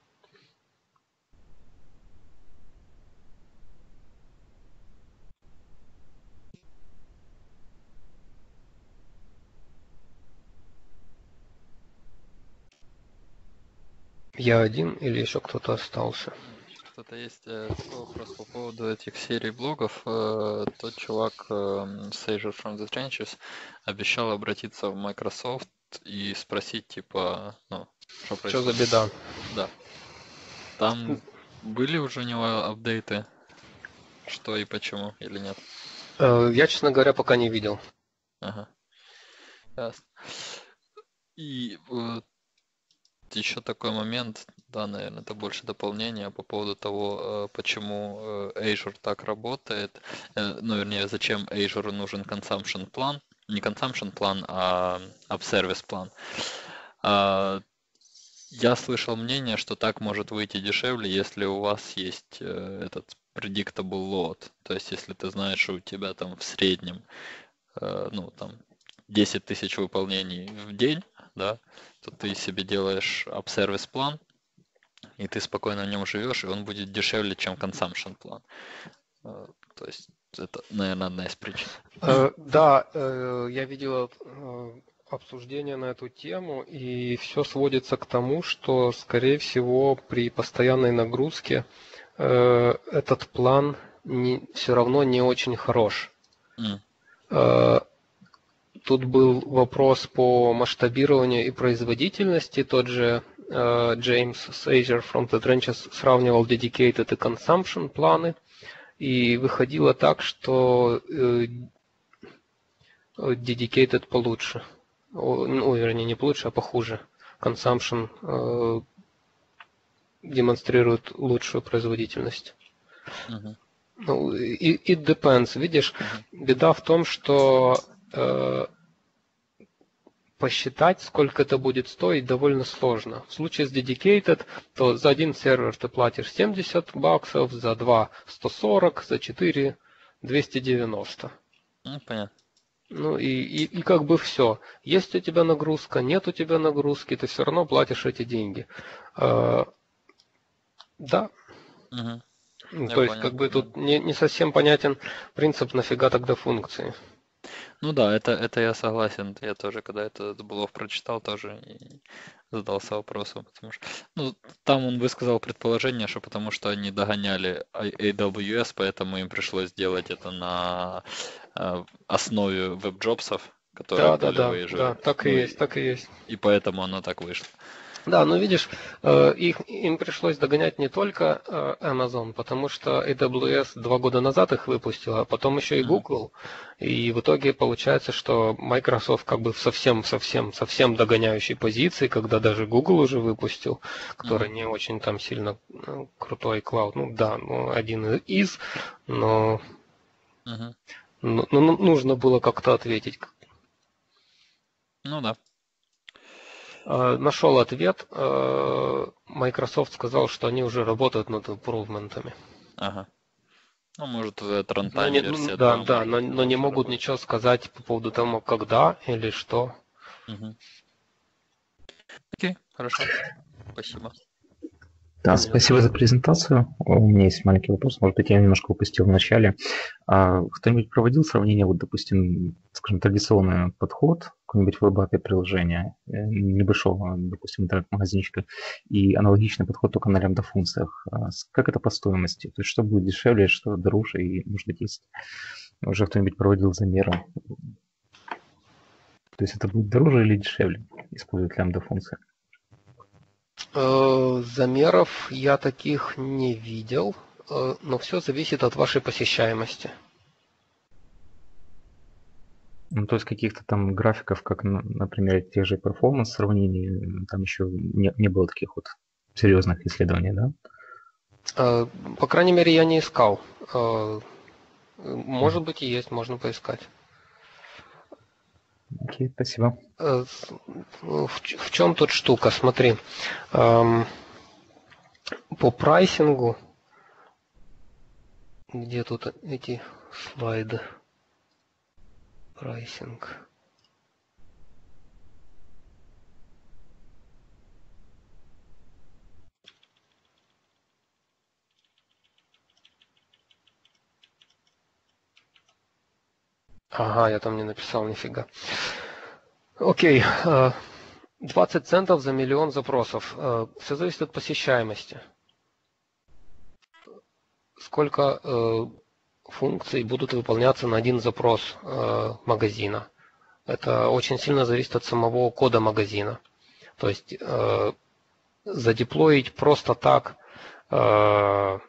Я один или еще кто-то остался? Кто-то есть. Такой вопрос по поводу этих серий блогов. Тот чувак с Azure from the Trenches обещал обратиться в Microsoft и спросить, типа, ну, что происходит. Что за беда? Да. Там были уже у него апдейты? Что и почему, или нет? Я, честно говоря, пока не видел. Ага. Ясно. И э, еще такой момент, да, наверное, это больше дополнение по поводу того, э, почему э, Azure так работает. Э, Ну, вернее, зачем Azure нужен consumption план. Не consumption план, а up-service план. А, Я слышал мнение, что так может выйти дешевле, если у вас есть э, этот predictable load. То есть, если ты знаешь, что у тебя там в среднем, э, ну, там, десять тысяч выполнений в день, да, то ты себе делаешь up-service план, и ты спокойно в нем живешь, и он будет дешевле, чем consumption план. Э, То есть, это, наверное, одна из причин. Э, Да, э, я видел э, обсуждение на эту тему, и все сводится к тому, что, скорее всего, при постоянной нагрузке э, этот план все равно не очень хорош. М, Э, Тут был вопрос по масштабированию и производительности. Тот же э, Джеймс с Azure from the Trenches сравнивал dedicated и consumption планы. И выходило так, что э, dedicated получше. О, ну, вернее, не получше, а похуже. Consumption э, демонстрирует лучшую производительность. мгм, Ну, и it depends. Видишь, мгм, беда в том, что э, посчитать, сколько это будет стоить, довольно сложно. В случае с dedicated, то за один сервер ты платишь семьдесят баксов, за два сто сорок, за четыре двести девяносто. Ну, понятно. Ну и, и, и как бы все. Есть у тебя нагрузка, нет у тебя нагрузки, ты все равно платишь эти деньги. А, да, Мгм, ну, Я то есть понял. как бы Мгм. тут не, не совсем понятен принцип, нафига тогда функции. Ну да, это, это я согласен. Я тоже, когда это блог прочитал, тоже и задался вопросом, потому что, ну, там он высказал предположение, что потому что они догоняли эй дабл ю эс, поэтому им пришлось сделать это на э, основе веб-джобсов, которые Да, да, были в да, да, Azure. так и Ну есть, и, так и есть. и поэтому оно так вышло. Да, но видишь, э, их, им пришлось догонять не только э, Amazon, потому что эй дабл ю эс два года назад их выпустила, а потом еще и Мгм. Google. И в итоге получается, что Microsoft как бы в совсем, совсем, совсем догоняющей позиции, когда даже Google уже выпустил, который Мгм. не очень там сильно э, крутой клауд. Ну да, ну, один из, но, Мгм. но- но ну, нужно было как-то ответить. Ну да. Э, Нашел ответ. Э, Microsoft сказал, что они уже работают над импровментами. Ага. Ну, может, это Но runtime не, ну, версия да, тоже да, но, может но не лучше могут работать. ничего сказать по поводу того, когда или что. Мгм. Окей, хорошо. Спасибо. Да, Не за спасибо что. за презентацию. У меня есть маленький вопрос, может быть, я немножко упустил в начале. А кто-нибудь проводил сравнение, вот, допустим, скажем, традиционный подход, какое-нибудь веб-эй пи ай приложения, э, небольшого, допустим, интернет-магазинчика, и аналогичный подход только на лямбда-функциях. А с- Как это по стоимости? То есть что будет дешевле, что дороже, и, может быть, есть уже кто-нибудь проводил замеры? То есть это будет дороже или дешевле использовать лямбда-функции? Э, Замеров я таких не видел, э, но все зависит от вашей посещаемости. Ну, то есть каких-то там графиков, как, на- например, тех же перформанс сравнений, м, там еще не, не было таких вот серьезных исследований, да? Э, По крайней мере, я не искал. Э, Может Мгм. быть и есть, можно поискать. Окей, спасибо. Э, с- ну, В, ч- в чем тут штука? Смотри, эм, по прайсингу, где тут эти слайды? Прайсинг. Ага, я там не написал нифига. Окей, э, двадцать центов за миллион запросов. Все зависит от посещаемости. Сколько э, функций будут выполняться на один запрос э, магазина. Это очень сильно зависит от самого кода магазина. То есть э, задеплоить просто так э,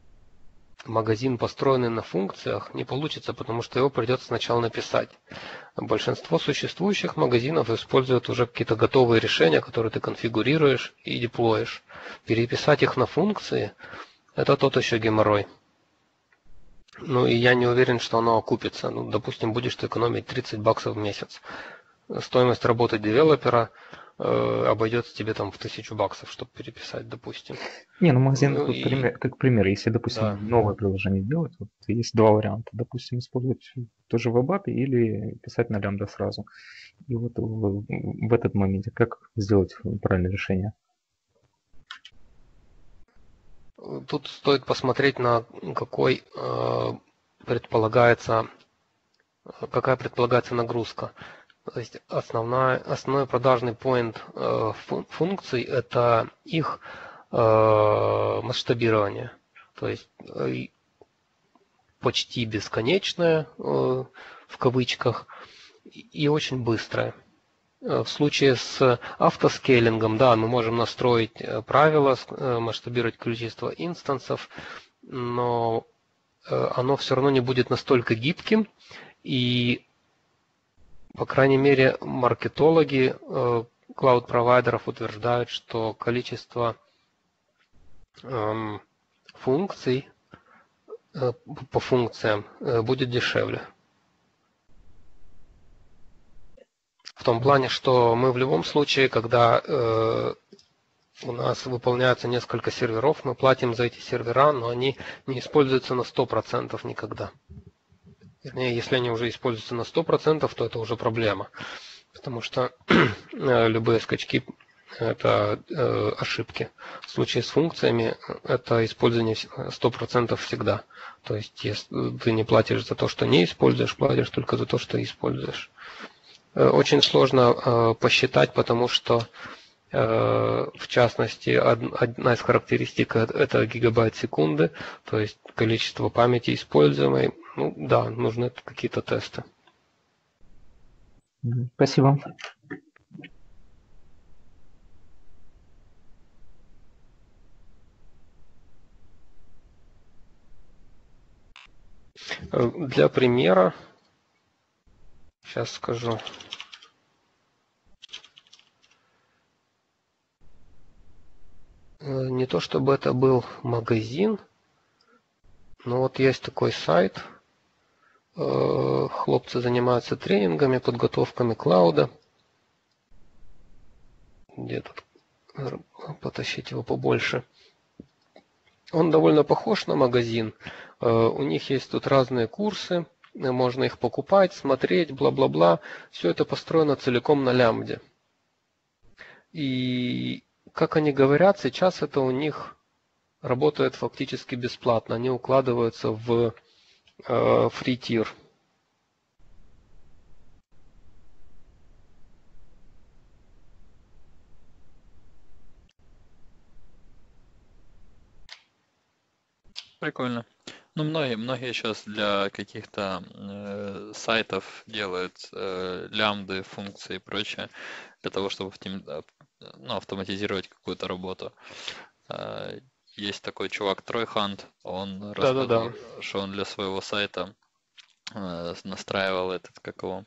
магазин, построенный на функциях, не получится, потому что его придется сначала написать. Большинство существующих магазинов используют уже какие-то готовые решения, которые ты конфигурируешь и деплоишь. Переписать их на функции – это тот еще геморрой. Ну и я не уверен, что оно окупится. Ну, допустим, будешь ты экономить тридцать баксов в месяц. Стоимость работы девелопера э, обойдется тебе там в тысячу баксов, чтобы переписать, допустим. Не, ну магазин, Ну как, и- пример, как пример, если, допустим, Да. новое приложение делать, вот есть два варианта. Допустим, использовать тоже веб-ап или писать на лямбда сразу. И вот в, в этот момент как сделать правильное решение? Тут стоит посмотреть, на какой э, предполагается, какая предполагается нагрузка. То есть основная, основной продажный поинт э, фун- функций – это их э, масштабирование. То есть э, почти бесконечное, э, в кавычках, и и очень быстрое. Э, В случае с автоскейлингом, да, мы можем настроить э, правила, с- э, масштабировать количество инстансов, но э, оно все равно не будет настолько гибким, и, по крайней мере, маркетологи э, клауд-провайдеров утверждают, что количество эм, функций э, по функциям э, будет дешевле. В том плане, что мы в любом случае, когда э, у нас выполняются несколько серверов, мы платим за эти сервера, но они не используются на сто процентов никогда. Вернее, если они уже используются на сто процентов, то это уже проблема. Потому что э, любые скачки – это э, ошибки. В случае с функциями это использование сто процентов всегда. То есть, если ты не платишь за то, что не используешь, платишь только за то, что используешь. Э, Очень сложно э, посчитать, потому что, э, в частности, од- одна из характеристик – это гигабайт секунды, то есть количество памяти используемой. Ну да, нужны какие-то тесты. Мгм. Спасибо. Э, Для примера, сейчас скажу. Э, Не то чтобы это был магазин, но вот есть такой сайт. Э, Хлопцы занимаются тренингами, подготовками клауда. Где тут э, потащить его побольше? Он довольно похож на магазин. Э, У них есть тут разные курсы, э, можно их покупать, смотреть, бла-бла-бла. Все это построено целиком на лямбде. И, как они говорят, сейчас это у них работает фактически бесплатно. Они укладываются в э, фри-тир. Прикольно. Ну, многие, многие сейчас для каких-то э, сайтов делают э, лямбды, функции и прочее, для того, чтобы автом- ав- ну, автоматизировать какую-то работу. Э, Есть такой чувак Тройханд, он Да-да-да. рассказывал, что он для своего сайта э, настраивал этот, как его,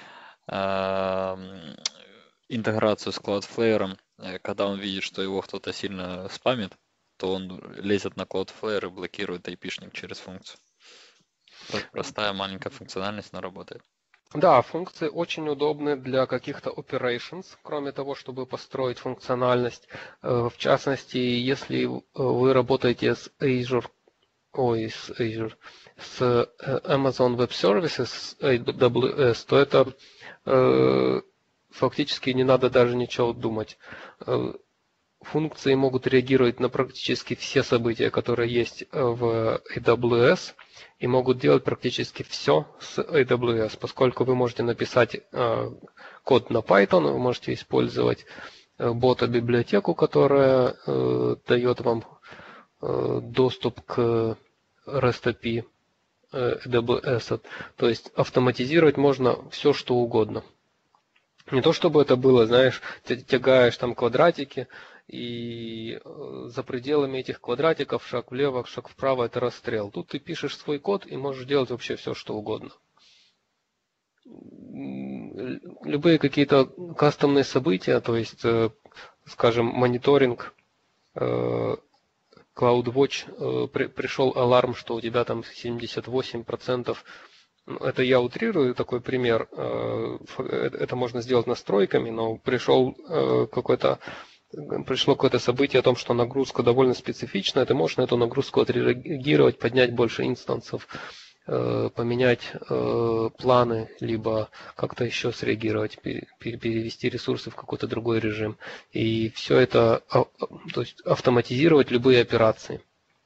ам, интеграцию с Cloudflare. Э, Когда он видит, что его кто-то сильно спамит, то он лезет на Cloudflare и блокирует айпишник через функцию. Про- Простая маленькая функциональность, но работает. Да, функции очень удобны для каких-то operations, кроме того, чтобы построить функциональность. Э, В частности, если э, вы работаете с Azure, ой, с Azure, с э, Amazon Web Services, с эй дабл ю эс, то это э, фактически не надо даже ничего думать. Э, Функции могут реагировать на практически все события, которые есть э, в эй дабл ю эс, и могут делать практически все с эй дабл ю эс, поскольку вы можете написать э, код на Python, вы можете использовать э, бота-библиотеку, которая э, дает вам э, доступ к REST эй пи ай э, эй дабл ю эс. То есть автоматизировать можно все, что угодно. Не то чтобы это было, знаешь, ты тягаешь там квадратики, и э, за пределами этих квадратиков шаг влево, шаг вправо – это расстрел. Тут ты пишешь свой код и можешь делать вообще все, что угодно. любые какие-то кастомные события, то есть, э, скажем, мониторинг, э, CloudWatch, э, при, пришел аларм, что у тебя там семьдесят восемь процентов. Это я утрирую такой пример. Э, это можно сделать настройками, но пришел э, какой-то пришло какое-то событие о том, что нагрузка довольно специфичная, ты можешь на эту нагрузку отреагировать, поднять больше инстансов, поменять планы, либо как-то еще среагировать, перевести ресурсы в какой-то другой режим. И все это, то есть автоматизировать любые операции.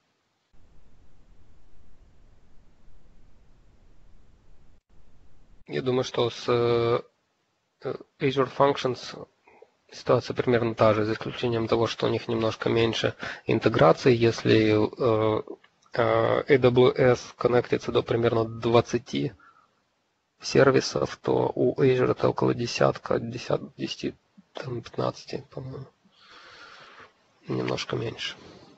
Я думаю, что с Azure Functions ситуация примерно та же, за исключением того, что у них немножко меньше интеграции. Если эй дабл ю эс коннектится до примерно двадцати сервисов, то у Azure это около десятка, десяти, пятнадцати, по-моему. Немножко меньше.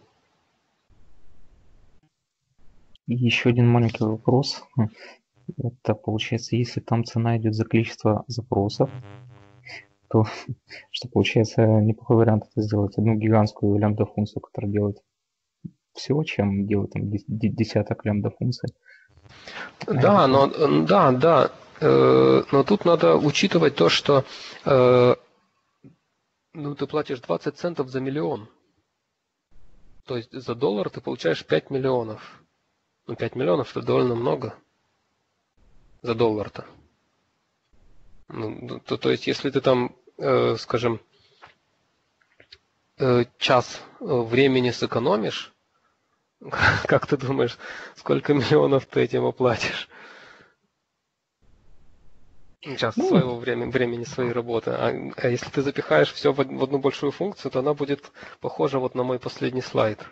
И еще один маленький вопрос. Это получается, если там цена идет за количество запросов, то что получается неплохой вариант это сделать одну гигантскую лямбда-функцию, которая делает все, чем делать там десяток лямбда-функций. Да, но да, да. Но тут надо учитывать то, что ну, ты платишь двадцать центов за миллион. То есть за доллар ты получаешь пять миллионов. Ну, пять миллионов это довольно много. За доллар-то. Ну, то, то есть, если ты там, э, скажем, э, час времени сэкономишь, как ты думаешь, сколько миллионов ты этим оплатишь? Час ну, своего времени, времени своей работы. А, а если ты запихаешь все в, в одну большую функцию, то она будет похожа вот на мой последний слайд.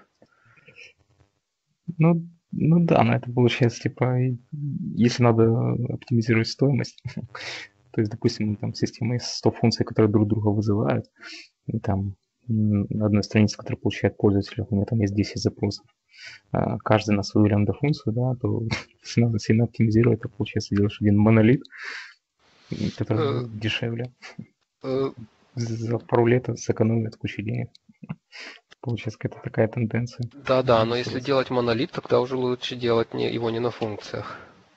Ну, ну да, но это получается, типа, если надо оптимизировать стоимость, то есть, допустим, там система из сто функций, которые друг друга вызывают, и там на одной странице, которая получает пользователь, у меня там есть десять запросов, каждый на свою лямбда-функцию, да, то если надо сильно оптимизировать, то получается делаешь один монолит, который дешевле. За пару лет сэкономит кучу денег. Получается какая-то такая тенденция. Да, да, но если делать монолит, тогда уже лучше делать не, его не на функциях.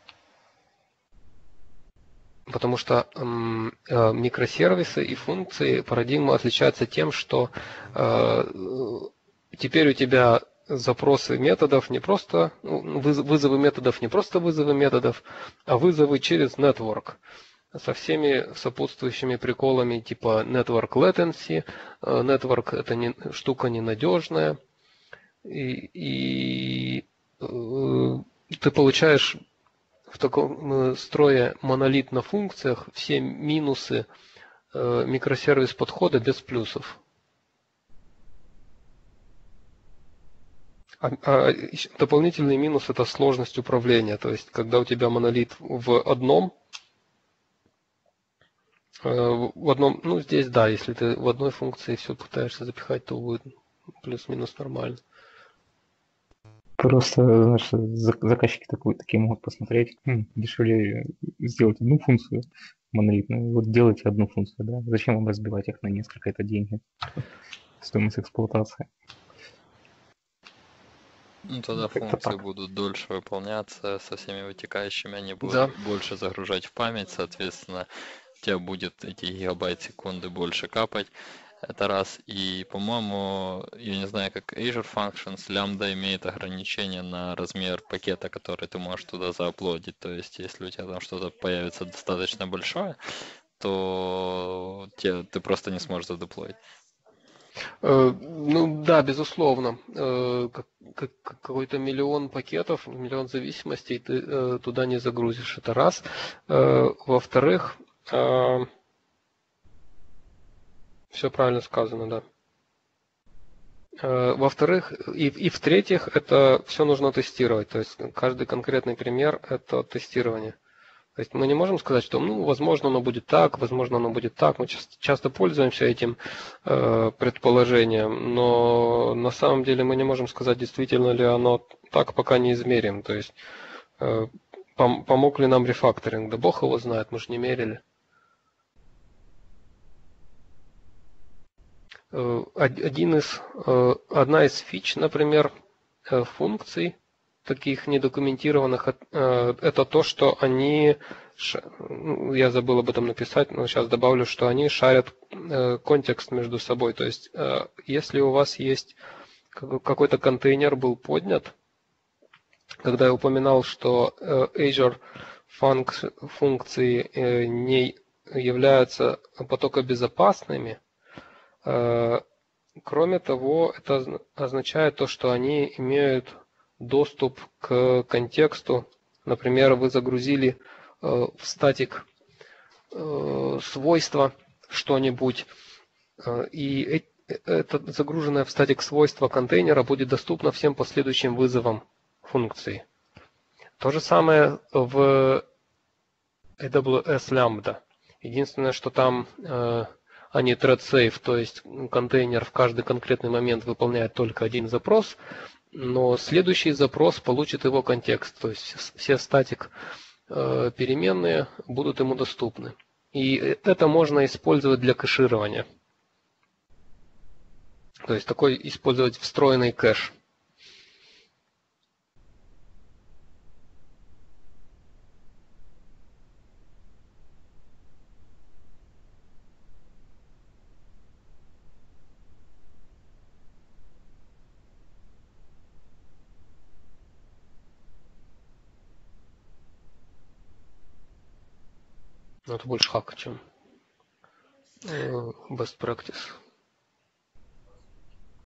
Потому что э, э, микросервисы и функции парадигма отличаются тем, что э, теперь у тебя запросы методов не просто, ну, вызовы методов не просто вызовы методов, а вызовы через network. Со всеми сопутствующими приколами типа network latency. Network это не, штука ненадежная. И, и э, ты получаешь в таком строе монолит на функциях все минусы э, микросервис подхода без плюсов. А, а дополнительный минус это сложность управления. То есть, когда у тебя монолит в одном В одном, ну здесь да, если ты в одной функции все пытаешься запихать, то будет плюс-минус нормально. Просто, знаешь, заказчики такой, такие могут посмотреть, хм, дешевле сделать одну функцию монолитную, вот делайте одну функцию, да? Зачем вам разбивать их на несколько, это деньги, стоимость эксплуатации. Ну тогда Как-то функции так. будут дольше выполняться со всеми вытекающими, они будут Да. больше загружать в память, соответственно, у тебя будет эти гигабайт секунды больше капать. Это раз. И, по-моему, я не знаю, как Azure Functions, Lambda имеет ограничение на размер пакета, который ты можешь туда зааплодить. То есть, если у тебя там что-то появится достаточно большое, то те, ты просто не сможешь задеплоить. Э, ну да, безусловно. Э, как, как, какой-то миллион пакетов, миллион зависимостей ты э, туда не загрузишь. Это раз. Э, во-вторых, э, все правильно сказано, да. Во-вторых, и, и в-третьих, это все нужно тестировать. То есть каждый конкретный пример – это тестирование. То есть мы не можем сказать, что, ну, возможно, оно будет так, возможно, оно будет так. Мы часто, часто пользуемся этим э, предположением, но на самом деле мы не можем сказать, действительно ли оно так, пока не измерим. То есть э, пом- помог ли нам рефакторинг? Да бог его знает, мы же не мерили. один из, одна из фич, например, функций, таких недокументированных, это то, что они, я забыл об этом написать, но сейчас добавлю, что они шарят контекст между собой. То есть, если у вас есть какой-то контейнер был поднят, когда я упоминал, что Azure функции не являются потокобезопасными, кроме того, это означает то, что они имеют доступ к контексту. Например, вы загрузили в статик свойство что-нибудь, и это загруженное в статик свойство контейнера будет доступно всем последующим вызовам функции. То же самое в эй дабл ю эс Lambda. Единственное, что там э, они thread safe, то есть контейнер в каждый конкретный момент выполняет только один запрос, но следующий запрос получит его контекст, то есть все статик э, переменные будут ему доступны. И это можно использовать для кэширования. То есть такой использовать встроенный кэш. Но это больше хак, чем best practice.